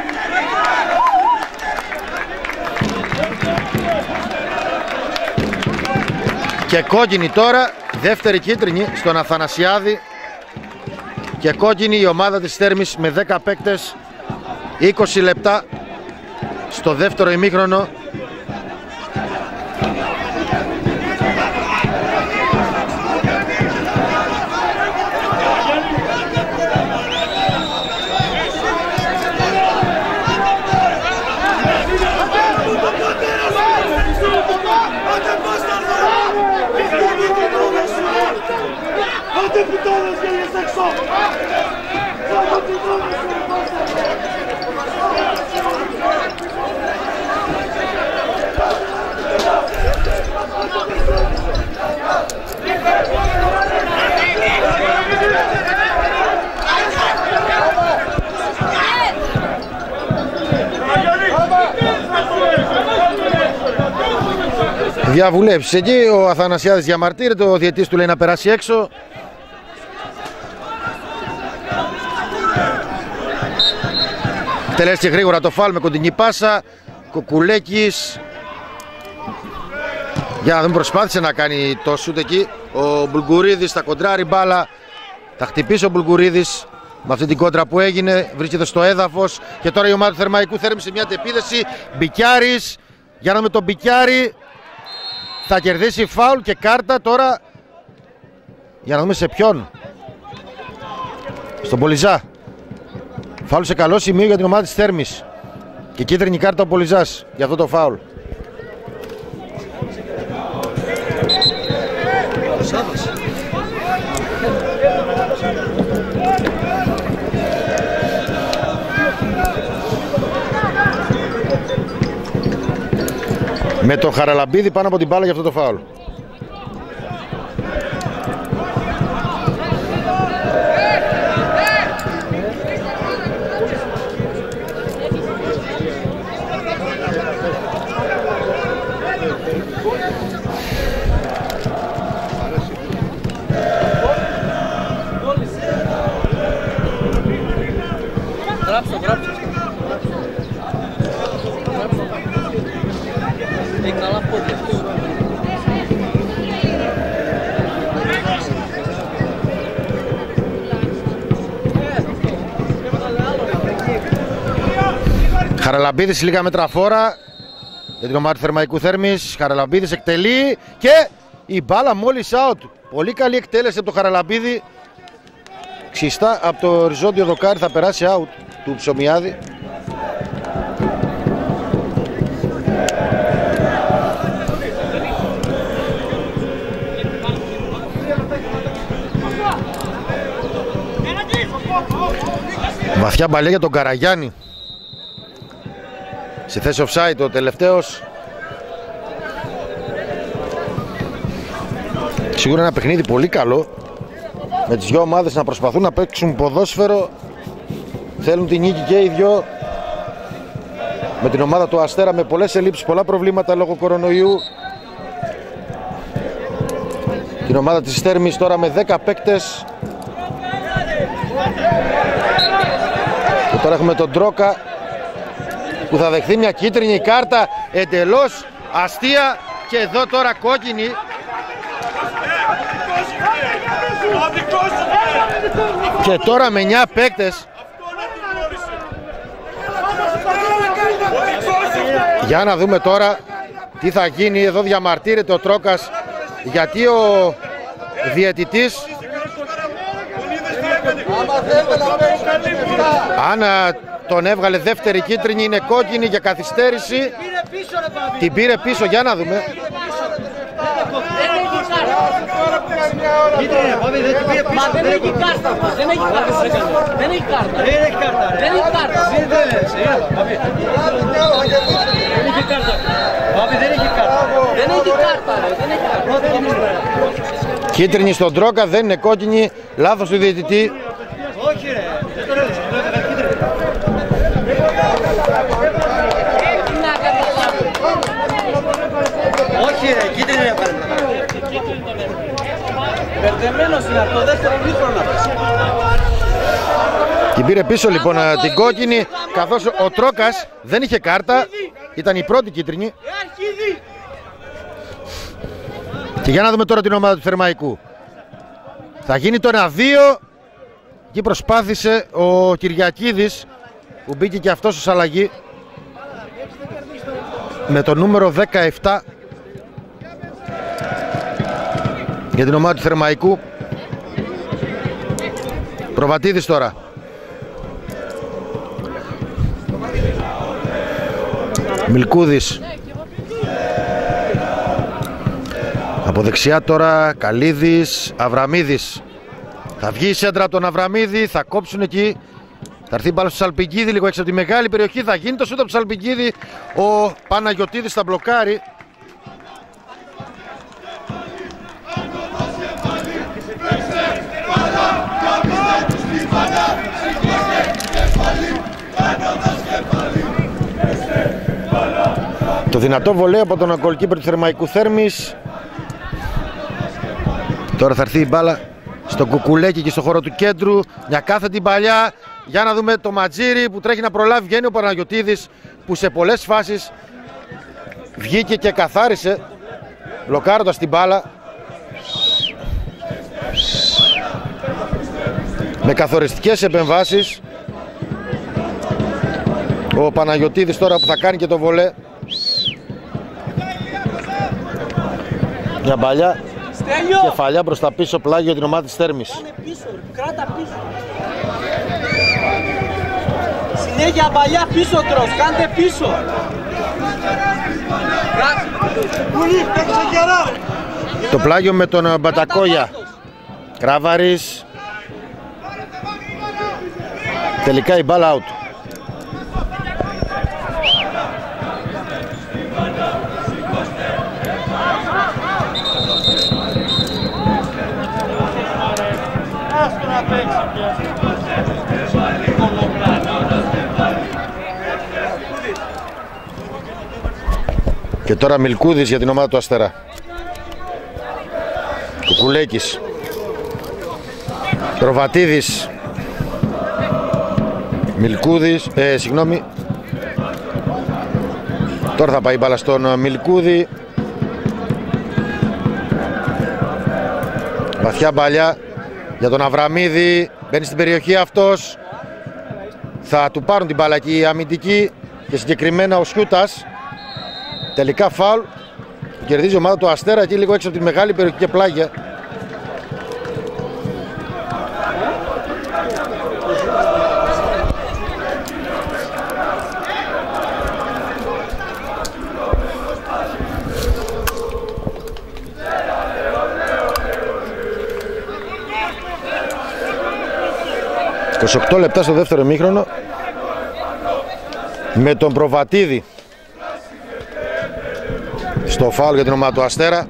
Και κόκκινη τώρα, δεύτερη κίτρινη στον Αθανασιάδη. Και κόκκινη η ομάδα της Θέρμης με 10 παίκτες, 20 λεπτά στο δεύτερο ημίχρονο. Διαβουλεύσεις εκεί, ο Αθανασιάδης διαμαρτύρεται, ο διαιτής του λέει να περάσει έξω. Τελέσει γρήγορα το φάουλ με κοντινή πάσα. Κουκουλέκης. Για να δούμε, προσπάθησε να κάνει το σούτ εκεί. Ο Μπουλγκουρίδης θα κοντράρει μπάλα. Θα χτυπήσει ο Μπουλγκουρίδης με αυτή την κόντρα που έγινε. Βρίσκεται στο έδαφος. Και τώρα η ομάδα του Θερμαϊκού Θέρμης σε μια επίδεση. Μπικιάρης. Για να δούμε τον Μπικιάρη. Θα κερδίσει φάουλ και κάρτα τώρα. Για να δούμε σε ποιον. Στον Πολυζά. Φάουλ σε καλό σημείο για την ομάδα της Θέρμης. Και κίτρινη κάρτα ο Πολυζάς για αυτό το φάουλ. Με τον Χαραλαμπίδη πάνω από την μπάλα για αυτό το φάουλ. Χαραλαμπίδης λίγα μέτρα φόρα για την ομάδα του Θερμαϊκού Θέρμης. Χαραλαμπίδης εκτελεί και η μπάλα μόλις out. Πολύ καλή εκτέλεση από το Χαραλαμπίδη. Ξιστά από το οριζόντιο δοκάρι, θα περάσει out του Ψωμιάδη. Βαθιά μπαλιά για τον Καραγιάννη. Σε θέση offside ο τελευταίος. Σίγουρα ένα παιχνίδι πολύ καλό, με τις δυο ομάδες να προσπαθούν να παίξουν ποδόσφαιρο. Θέλουν την νίκη και οι δυο. Με την ομάδα του Αστέρα με πολλές ελλείψεις, πολλά προβλήματα λόγω κορονοϊού. Την ομάδα της Θέρμης τώρα με 10 παίκτες. Και τώρα έχουμε τον Τρόκα που θα δεχθεί μια κίτρινη κάρτα εντελώς αστεία. Και εδώ τώρα κόκκινη. Και τώρα με 9 παίκτες. Για να δούμε τώρα τι θα γίνει. Εδώ διαμαρτύρεται ο Τρόκας, γιατί ο διαιτητής, αν τον έβγαλε δεύτερη κίτρινη, είναι κόκκινη για καθυστέρηση. Την πήρε πίσω, για να δούμε. Μα δεν έχει κάρτα, δεν έχει κάρτα. Δεν έχει κάρτα. Δεν έχει κάρτα. Δεν έχει κάρτα. Δεν έχει κάρτα. Κίτρινη στον Τρόκα, δεν είναι κόκκινη. Λάθος του διαιτητή. Όχι ρε. Όχι ρε, κίτρινη έπαιρνε. Μπερδεμένος είναι από το δεύτερο μήχρονο. Την πήρε πίσω λοιπόν την κόκκινη, καθώς ο Τρόκας δεν είχε κάρτα. Ήταν η πρώτη κίτρινη. Και για να δούμε τώρα την ομάδα του Θερμαϊκού. Θα γίνει το 1-2. Εκεί προσπάθησε ο Κυριακίδης, που μπήκε και αυτός ως αλλαγή με το νούμερο 17 για την ομάδα του Θερμαϊκού. Προβατίδης τώρα. Μιλκούδης. Από δεξιά τώρα Καλίδης, Αβραμίδης. Θα βγει η σέντρα από τον Αβραμίδη, θα κόψουν εκεί. Θα έρθει μπάλα στο Σαλπικίδη, λίγο έξω από τη μεγάλη περιοχή. Θα γίνει το σούτ από το Σαλπικίδη. Ο Παναγιωτίδης θα μπλοκάρει. Το δυνατό βολέ από τον γκολκίπερ του Θερμαϊκού Θέρμης. Τώρα θα έρθει η μπάλα στο Κουκουλέκι και στο χώρο του κέντρου. Μια κάθετη παλιά. Για να δούμε το Ματζίρι που τρέχει να προλάβει. Βγαίνει ο Παναγιωτίδης, που σε πολλές φάσεις βγήκε και καθάρισε, μπλοκάροντας την μπάλα. Με καθοριστικές επεμβάσεις. Ο Παναγιωτίδης τώρα που θα κάνει και το βολέ. Μια παλιά κεφαλιά προς τα πίσω, πλάγιο για την ομάδα της Θέρμης. Κράτα πίσω. Συνέχεια παλιά πίσω τρως, κάντε πίσω. Το πλάγιο με τον Μπατακόγια. Κράβαρης. Τελικά η μπάλα out. Και τώρα Μιλκούδης για την ομάδα του Αστέρα. Κουκουλέκης. Προβατίδης. Μιλκούδης, συγγνώμη. Τώρα θα πάει η μπάλα στον Μιλκούδη. Βαθιά μπαλιά για τον Αβραμίδη. Μπαίνει στην περιοχή αυτός. Θα του πάρουν την μπάλα εκεί οι αμυντικοί. και συγκεκριμένα ο Σιούτας. Τελικά φάουλ. Κερδίζει η ομάδα του Αστέρα εκεί λίγο έξω από τη μεγάλη περιοχή και πλάγια. «28 λεπτά στο δεύτερο ημίχρονο με τον Προβατίδη στο φάουλ για την ομάδα του Αστέρα.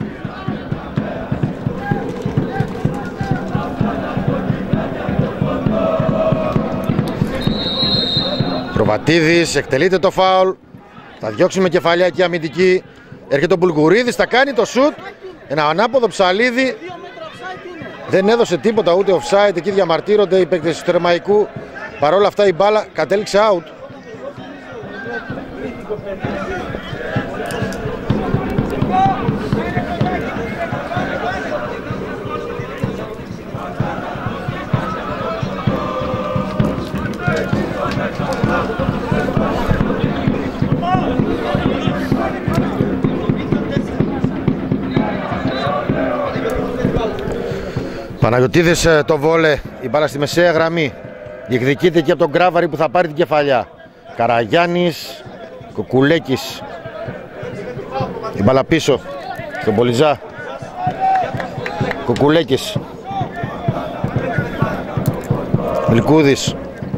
Προβατίδης εκτελείται το φάουλ. Θα διώξει με κεφαλιά εκεί αμυντική. Έρχεται ο Μπουλγουρίδης, θα κάνει το σουτ. Ένα ανάποδο ψαλίδι. Δεν έδωσε τίποτα, ούτε offside. Εκεί διαμαρτύρονται οι παίκτες του Θερμαϊκού. Παρ' όλα αυτά η μπάλα κατέληξε out. Παναγιωτίδης το βόλε, η μπάλα στη μεσαία γραμμή. Διεκδικείται και από τον Γκράβαρη που θα πάρει την κεφαλιά. Καραγιάννης, Κουκουλέκης. Η μπάλα πίσω στον Πολυζά. Κουκουλέκης. Μιλκούδης.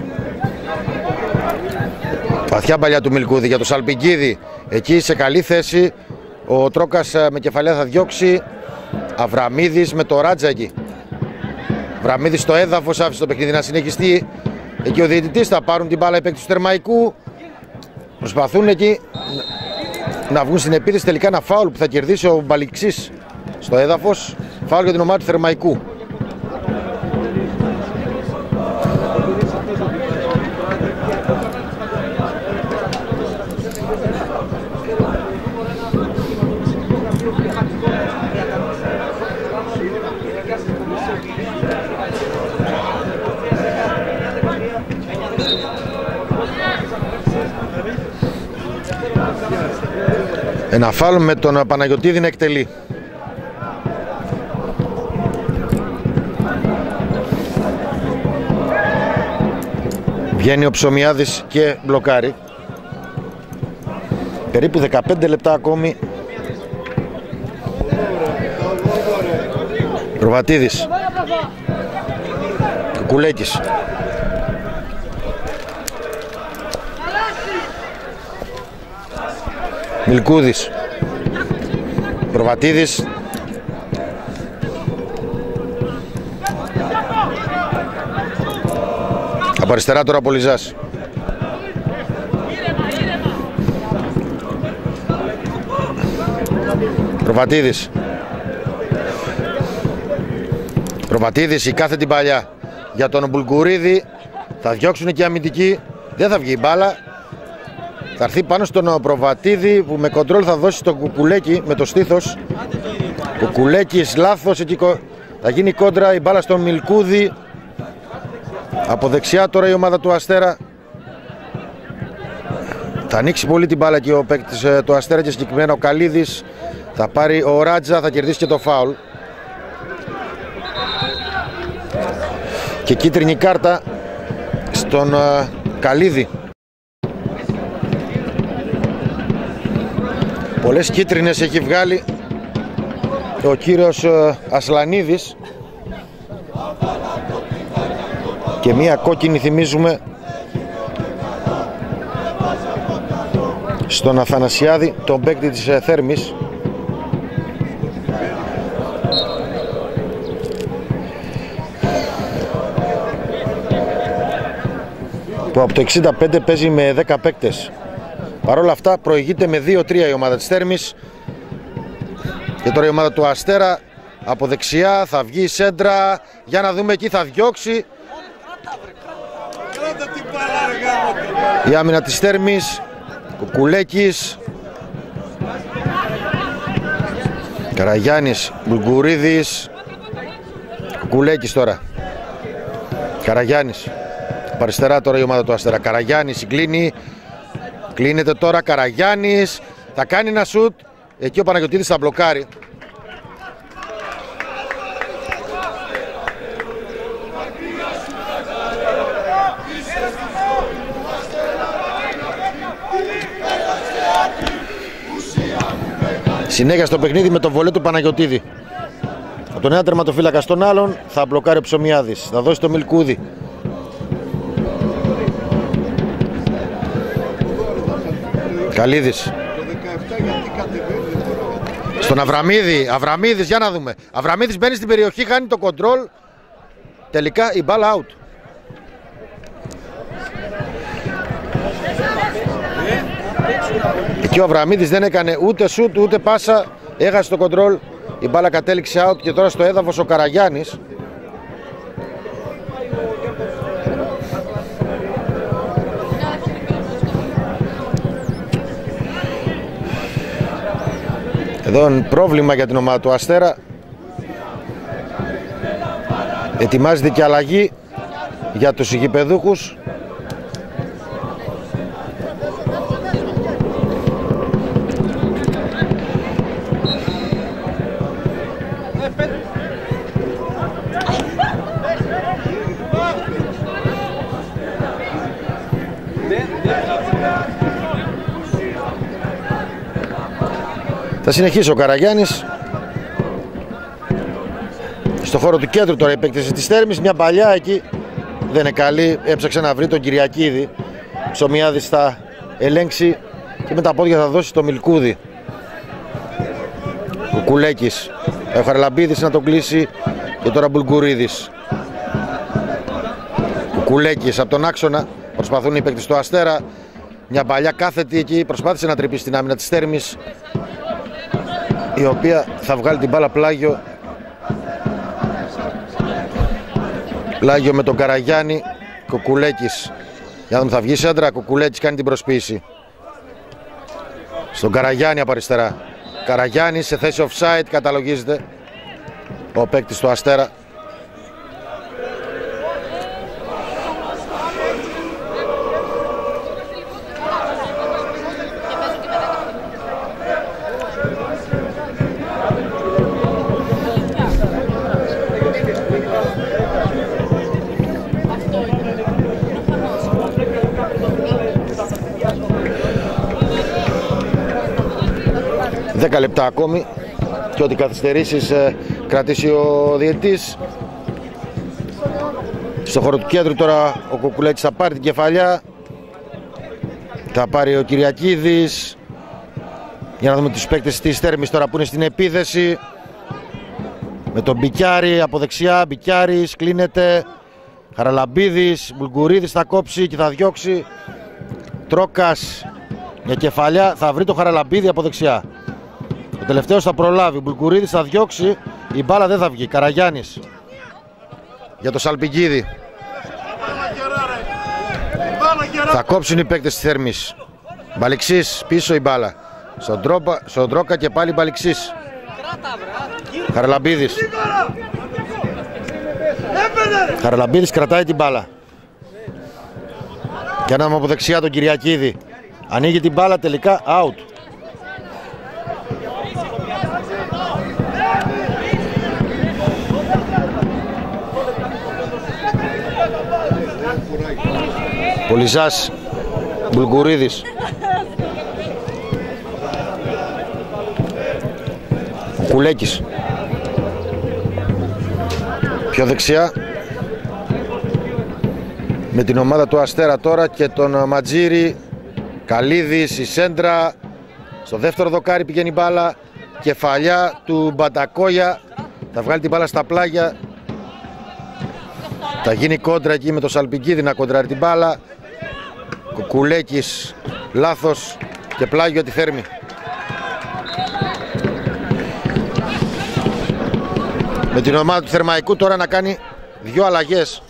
Βαθιά παλιά του Μιλκούδη για τον Σαλπικίδη. Εκεί σε καλή θέση. Ο Τρόκας με κεφαλιά θα διώξει. Αβραμίδης με το Ράτζα εκεί. Αβραμίδης στο έδαφος, άφησε το παιχνίδι να συνεχιστεί. Εκεί ο διαιτητής, θα πάρουν την μπάλα οι παίκτες του Θερμαϊκού. Προσπαθούν εκεί να βγουν στην επίθεση. Τελικά ένα φάουλ που θα κερδίσει ο Μπαλιξής στο έδαφος. Φάουλ για την ομάδα του Θερμαϊκού. Ένα φάουλ με τον Παναγιωτίδη να εκτελεί. Βγαίνει ο Ψωμιάδης και μπλοκάρει. Περίπου 15 λεπτά ακόμη. Προβατίδης. Κουκουλέκης. Μιλκούδης. Προβατίδης. Από αριστερά τώρα Πολυζάς. Προβατίδης. Προβατίδης, η κάθε την παλιά για τον Μπουλγκουρίδη. Θα διώξουν και αμυντική. Δεν θα βγει η μπάλα. Θα έρθει πάνω στον Προβατίδη που με κοντρόλ θα δώσει στον Κουκουλέκη με το στήθος. Κουκουλέκης λάθος, εκεί θα γίνει κόντρα, η μπάλα στον Μιλκούδη. Από δεξιά τώρα η ομάδα του Αστέρα. Θα ανοίξει πολύ την μπάλα και ο παίκτης του Αστέρα και συγκεκριμένα ο Καλίδης. Θα πάρει ο Ράτζα, θα κερδίσει και το φάουλ. Και κίτρινη κάρτα στον Καλίδη. Πολλές κίτρινες έχει βγάλει ο κύριος Ασλανίδης και μία κόκκινη θυμίζουμε στον Αθανασιάδη, τον παίκτη της Θέρμης. Που από το 65 παίζει με 10 παίκτες. Παρ' όλα αυτά προηγείται με 2-3 η ομάδα της Θέρμης. Και τώρα η ομάδα του Αστέρα από δεξιά θα βγει η σέντρα. Για να δούμε, εκεί θα διώξει η άμυνα της Θέρμης. Κουκουλέκης, Καραγιάννης, Μπουλγκουρίδης. Κουκουλέκης τώρα. Καραγιάννης. Από αριστερά τώρα η ομάδα του Αστέρα. Καραγιάννης συγκλίνει. Κλείνεται τώρα Καραγιάννης, θα κάνει ένα σουτ, εκεί ο Παναγιωτίδης θα μπλοκάρει. Συνέχεια στο παιχνίδι με το βολέ του Παναγιωτίδη. Από τον ένα τερματοφύλακα στον άλλον θα μπλοκάρει ο Ψωμιάδης, θα δώσει το Μιλκούδη. Καλίδης στον Αβραμίδη. Αβραμίδης, για να δούμε. Αβραμίδης μπαίνει στην περιοχή, χάνει το κοντρόλ. Τελικά η μπάλα out. Και ο Αβραμίδης δεν έκανε ούτε σουτ ούτε πάσα, έχασε το κοντρόλ. Η μπάλα κατέληξε out και τώρα στο έδαφος ο Καραγιάννης. Εδώ είναι πρόβλημα για την ομάδα του Αστέρα. Ετοιμάζεται και αλλαγή για τους γηπεδούχους. Θα συνεχίσει ο Καραγιάννης. Στο χώρο του κέντρου τώρα η επέκταση της Θέρμης. Μια παλιά εκεί δεν είναι καλή. Έψαξε να βρει τον Κυριακίδη. Ψωμιάδης θα ελέγξει και με τα πόδια θα δώσει το Μιλκούδη. Ο Κουλέκης. Ο Χαραλαμπίδης να τον κλείσει και τώρα Μπουλγκουρίδης. Ο Κουλέκης από τον άξονα. Προσπαθούν οι παίκτες του Αστέρα. Μια παλιά κάθετη εκεί. Προσπάθησε να τρυπήσει την άμυνα της Θέρμης, η οποία θα βγάλει την μπάλα πλάγιο. Πλάγιο με τον Καραγιάννη. Κουκουλέκης. Για να δούμε, θα βγει σέντρα. Κουκουλέκης κάνει την προσποίηση στον Καραγιάννη από αριστερά. Καραγιάννη σε θέση offside, καταλογίζεται ο παίκτης του Αστέρα. Δέκα λεπτά ακόμη και ό,τι καθυστερήσεις κρατήσει ο διαιτητής. Στο χώρο του κέντρου τώρα ο Κουκουλέκης θα πάρει την κεφαλιά. Θα πάρει ο Κυριακίδης. Για να δούμε τους παίκτες της Θέρμης τώρα που είναι στην επίθεση. Με τον Μπικιάρη από δεξιά. Μπικιάρης κλείνεται. Χαραλαμπίδης. Μπουλγκουρίδης θα κόψει και θα διώξει. Τρόκας. Μια κεφαλιά. Θα βρει το Χαραλαμπίδη από δεξιά. Ο τελευταίος θα προλάβει. Ο Μπουλγκουρίδης θα διώξει. Η μπάλα δεν θα βγει. Καραγιάννης για το Σαλπικίδη. Θα κόψουν οι παίκτες της Θέρμης. Μπαλιξής πίσω η μπάλα. Στον Τρόκα και πάλι Μπαλιξής. Χαραλαμπίδης. Χαραλαμπίδης κρατάει την μπάλα. Και ένα από δεξιά τον Κυριακίδη. Ανοίγει την μπάλα, τελικά out. Πολυζάς, Μπουλγκουρίδης. Κουλέκης. Πιο δεξιά. Με την ομάδα του Αστέρα τώρα και τον Ματζήρη. Καλίδης, η σέντρα. Στο δεύτερο δοκάρι πηγαίνει η μπάλα. Κεφαλιά του Μπαντακόγια. Θα βγάλει την μπάλα στα πλάγια. Θα γίνει κόντρα εκεί με το Σαλπικίδη να κοντράρει την μπάλα. Κουκουλέκης λάθος και πλάγιο τη Θέρμη. Με την ομάδα του Θερμαϊκού τώρα να κάνει δύο αλλαγές.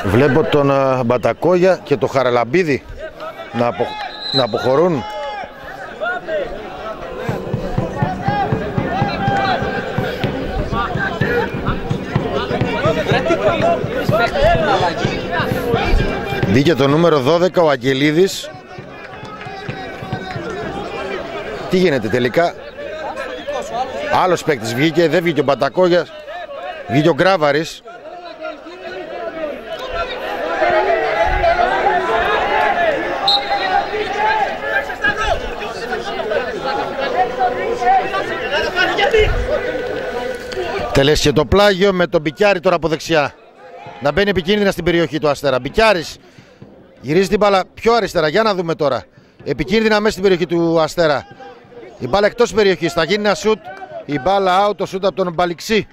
Βλέπω τον Μπατακόγια και τον Χαραλαμπίδη να αποχωρούν. Μπήκε το νούμερο 12 ο Αγγελίδης. Τι γίνεται τελικά? Άλλος παίκτης βγήκε, δεν βγήκε ο Μπατακόγιας, βγήκε ο Γκράβαρης. Τελέσχε το πλάγιο με τον Μπικιάρη τώρα από δεξιά. Να μπαίνει επικίνδυνα στην περιοχή του Αστέρα. Μπικιάρης γυρίζει την μπάλα πιο αριστερά. Για να δούμε τώρα. Επικίνδυνα μέσα στην περιοχή του Αστέρα. Η μπάλα εκτός περιοχής. Θα γίνει ένα σουτ. Η μπάλα out. Το σουτ από τον Μπαλιξή.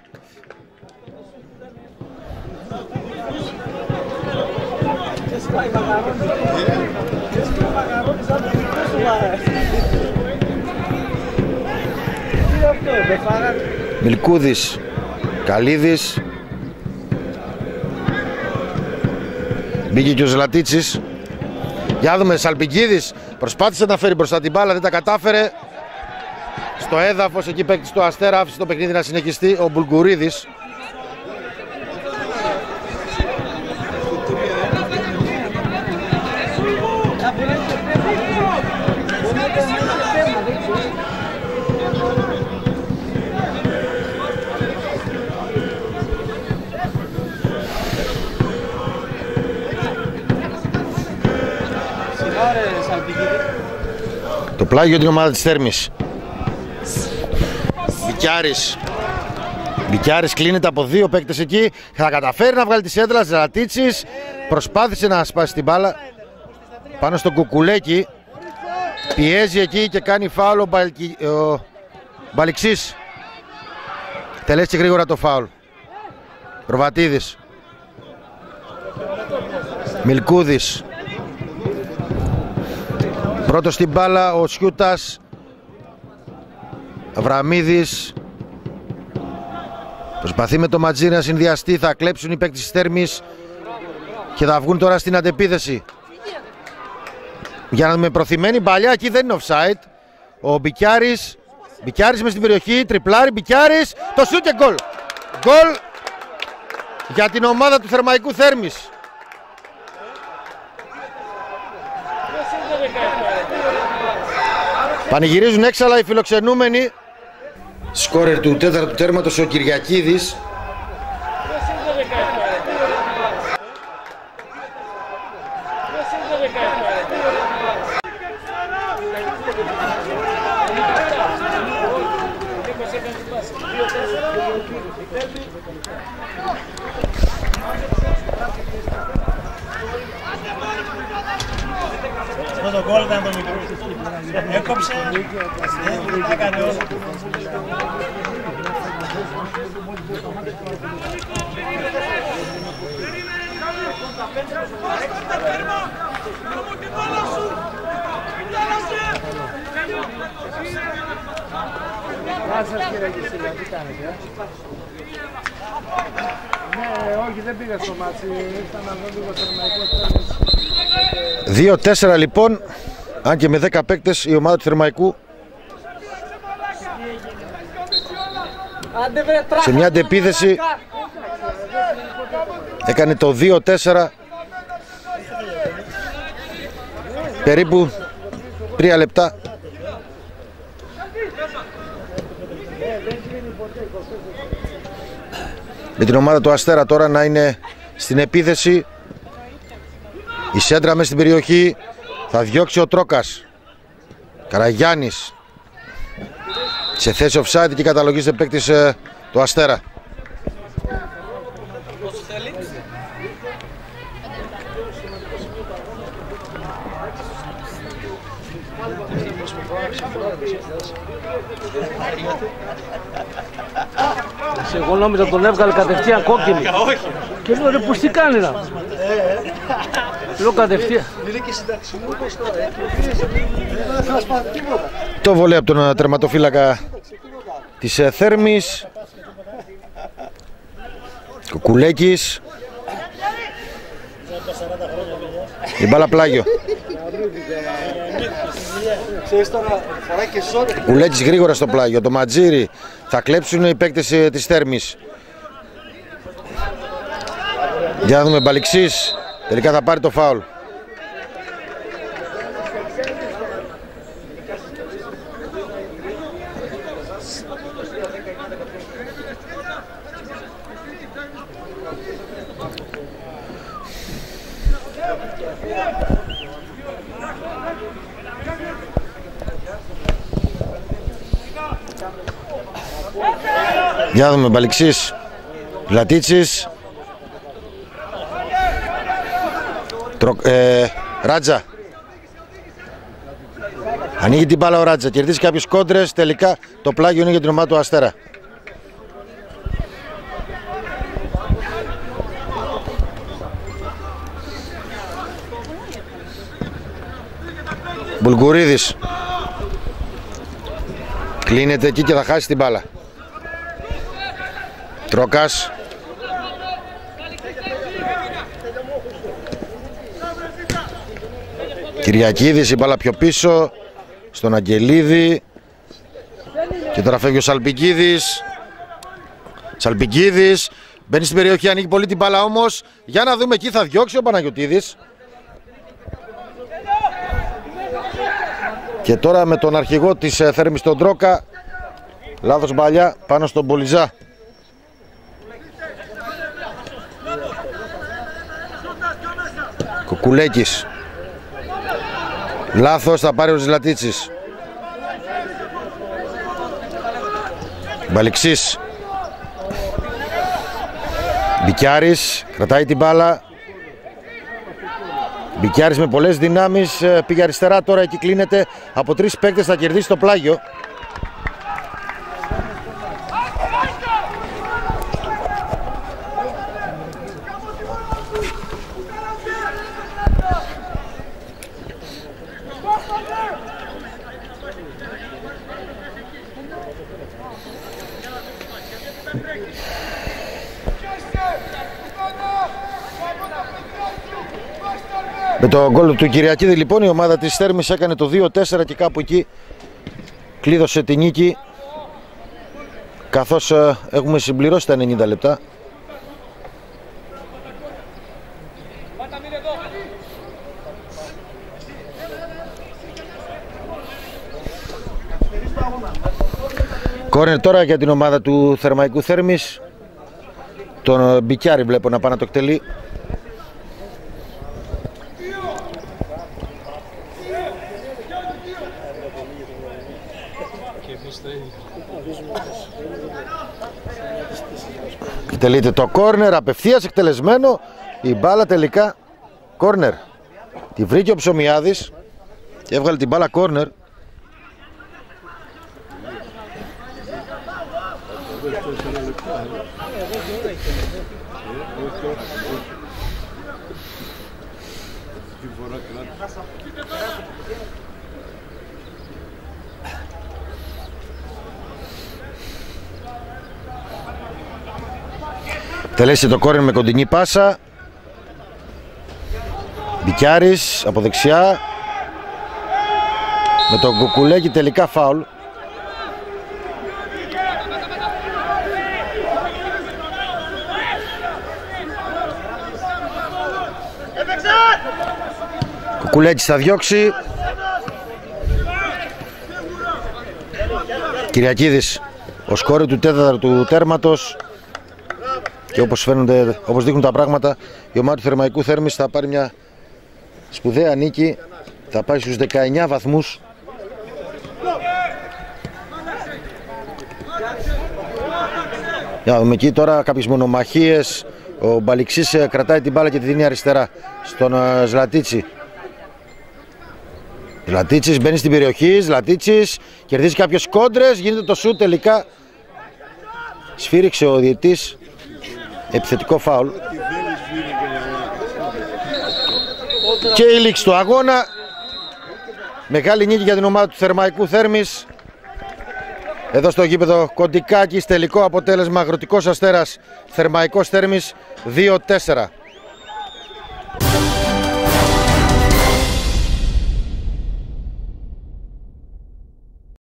Μιλκούδης, Καλίδης. Μπήκε και ο Ζλατίτσης. Για να δούμε, Σαλπικίδης προσπάθησε να φέρει μπροστά την μπάλα, δεν τα κατάφερε. Στο έδαφος εκεί παίκτης του Αστέρα, άφησε το παιχνίδι να συνεχιστεί ο Μπουλγκουρίδης. Το πλάγιο την ομάδα της Θέρμης. Μπικιάρης κλείνεται από δύο παίκτες εκεί. Θα καταφέρει να βγάλει τη σέντρα. Ζαλατίτσης προσπάθησε να σπάσει την μπάλα πάνω στον Κουκουλέκη. Πιέζει εκεί και κάνει φάουλ ο Μπαλιξής. Τελέσει γρήγορα το φάουλ. Προβατίδης, Μιλκούδης. Πρώτος στην μπάλα ο Σιούτας. Αβραμίδης. Προσπαθεί με το Ματζήρι να συνδυαστεί. Θα κλέψουν οι παίκτες της Θέρμης και θα βγουν τώρα στην αντεπίθεση. Για να δούμε, προθυμένη παλιά. Εκεί δεν είναι offside. Ο Μπικιάρης. Μπικιάρης μες στην περιοχή. Τριπλάρι. Μπικιάρης. Το σούτ και γκολ. Γκολ για την ομάδα του Θερμαϊκού Θέρμης. Πανηγυρίζουν έξαλα οι φιλοξενούμενοι. Σκόρερ του τέταρτου τέρματος ο Κυριακίδης. Αυτό το γκολ ήταν το μικρό. Έκοψε, τα έκανε όλα. Γεια σας κύριε Κισίλα, τι κάνετε? Ναι, όχι δεν πήγα στο μάτσι, ήρθα να δω λίγο Θερμαϊκό. 2-4 λοιπόν, αν και με 10 παίκτες η ομάδα του Θερμαϊκού σε μια αντεπίθεση έκανε το 2-4 περίπου 3 λεπτά. Με την ομάδα του Αστέρα τώρα να είναι στην επίθεση. Η σέντρα μέσα στην περιοχή. Θα διώξει ο Τρόκας. Καραγιάννης σε θέση offside και καταλογίζεται παίκτης του Αστέρα. Εγώ νόμιζα τον έβγαλε κατευθείαν κόκκινη. Και λέω ρε πως τι κάνει να. Λέω κατευθείαν. Το βολέ από τον τερματοφύλακα της Θέρμης. Κουκουλέκης. Η μπάλα πλάγιο. Ο Λέτζης γρήγορα στο πλάγιο. Το Ματζίρι. Θα κλέψουν οι παίκτες της Θέρμης. Για να δούμε, Μπαλιξής. Τελικά θα πάρει το φάουλ. Για να δούμε, Μπαλιξής, Λατίτσης, Ράτζα. Ανοίγει την μπάλα ο Ράτζα, κερδίζει κάποιες κόντρες, τελικά το πλάγιο είναι για την ομάδα του Αστέρα. Μπουλγκουρίδης. Κλείνεται εκεί και θα χάσει την μπάλα. Τρόκας. Κυριακίδης, η μπάλα πιο πίσω στον Αγγελίδη. Και τώρα φεύγει ο Σαλπικίδης. Σαλπικίδης μπαίνει στην περιοχή, ανοίγει πολύ την μπάλα όμως. Για να δούμε, εκεί θα διώξει ο Παναγιωτίδης. Και τώρα με τον αρχηγό της Θέρμης, τον Τρόκα. Λάθος μπαλιά πάνω στον Πολυζά. Κουκουλέκης. Λάθος, θα πάρει ο Ζηλατίτσης. Μπαλιξής. Μπικιάρης, κρατάει την μπάλα. Μπικιάρης με πολλές δυνάμεις, πήγε αριστερά, τώρα εκεί κλείνεται. Από 3 παίκτες θα κερδίσει το πλάγιο. Με το γκολ του Κυριακίδη λοιπόν η ομάδα της Θέρμης έκανε το 2-4 και κάπου εκεί κλείδωσε τη νίκη, καθώς έχουμε συμπληρώσει τα 90 λεπτά. Κόρνερ τώρα για την ομάδα του Θερμαϊκού Θέρμης. Τον Μπικιάρη βλέπω να πάει να το εκτελεί. Εκτελείται το κόρνερ, απευθείας εκτελεσμένο. Η μπάλα τελικά κόρνερ. Τη βρήκε ο Ψωμιάδης και έβγαλε την μπάλα κόρνερ. Τελέσει το κόρνερ με κοντινή πάσα. Μπικιάρης από δεξιά. Με τον Κουκουλέκη τελικά φάουλ. Κουκουλέκης θα διώξει. Κυριακίδης, ο σκόρερ του τέταρτου τέρματος. Και όπως φαίνονται, όπως δείχνουν τα πράγματα, η ομάδα του Θερμαϊκού Θέρμης θα πάρει μια σπουδαία νίκη. Θα πάει στους 19 βαθμούς. Για να δούμε εκεί τώρα κάποιες μονομαχίες. Ο Μπαλιξής κρατάει την μπάλα και τη δίνει αριστερά στον Ζλατίτσι. Ζλατίτσις μπαίνει στην περιοχή. Ζλατίτσις κερδίζει κάποιες κόντρες. Γίνεται το σουτ, τελικά σφύριξε ο διαιτής. Επιθετικό φάουλ. Και η λήξη του αγώνα. Μεγάλη νίκη για την ομάδα του Θερμαϊκού Θέρμης. Εδώ στο γήπεδο Κοντικάκης, τελικό αποτέλεσμα Αγροτικός Αστέρας Θερμαϊκός Θέρμης 2-4.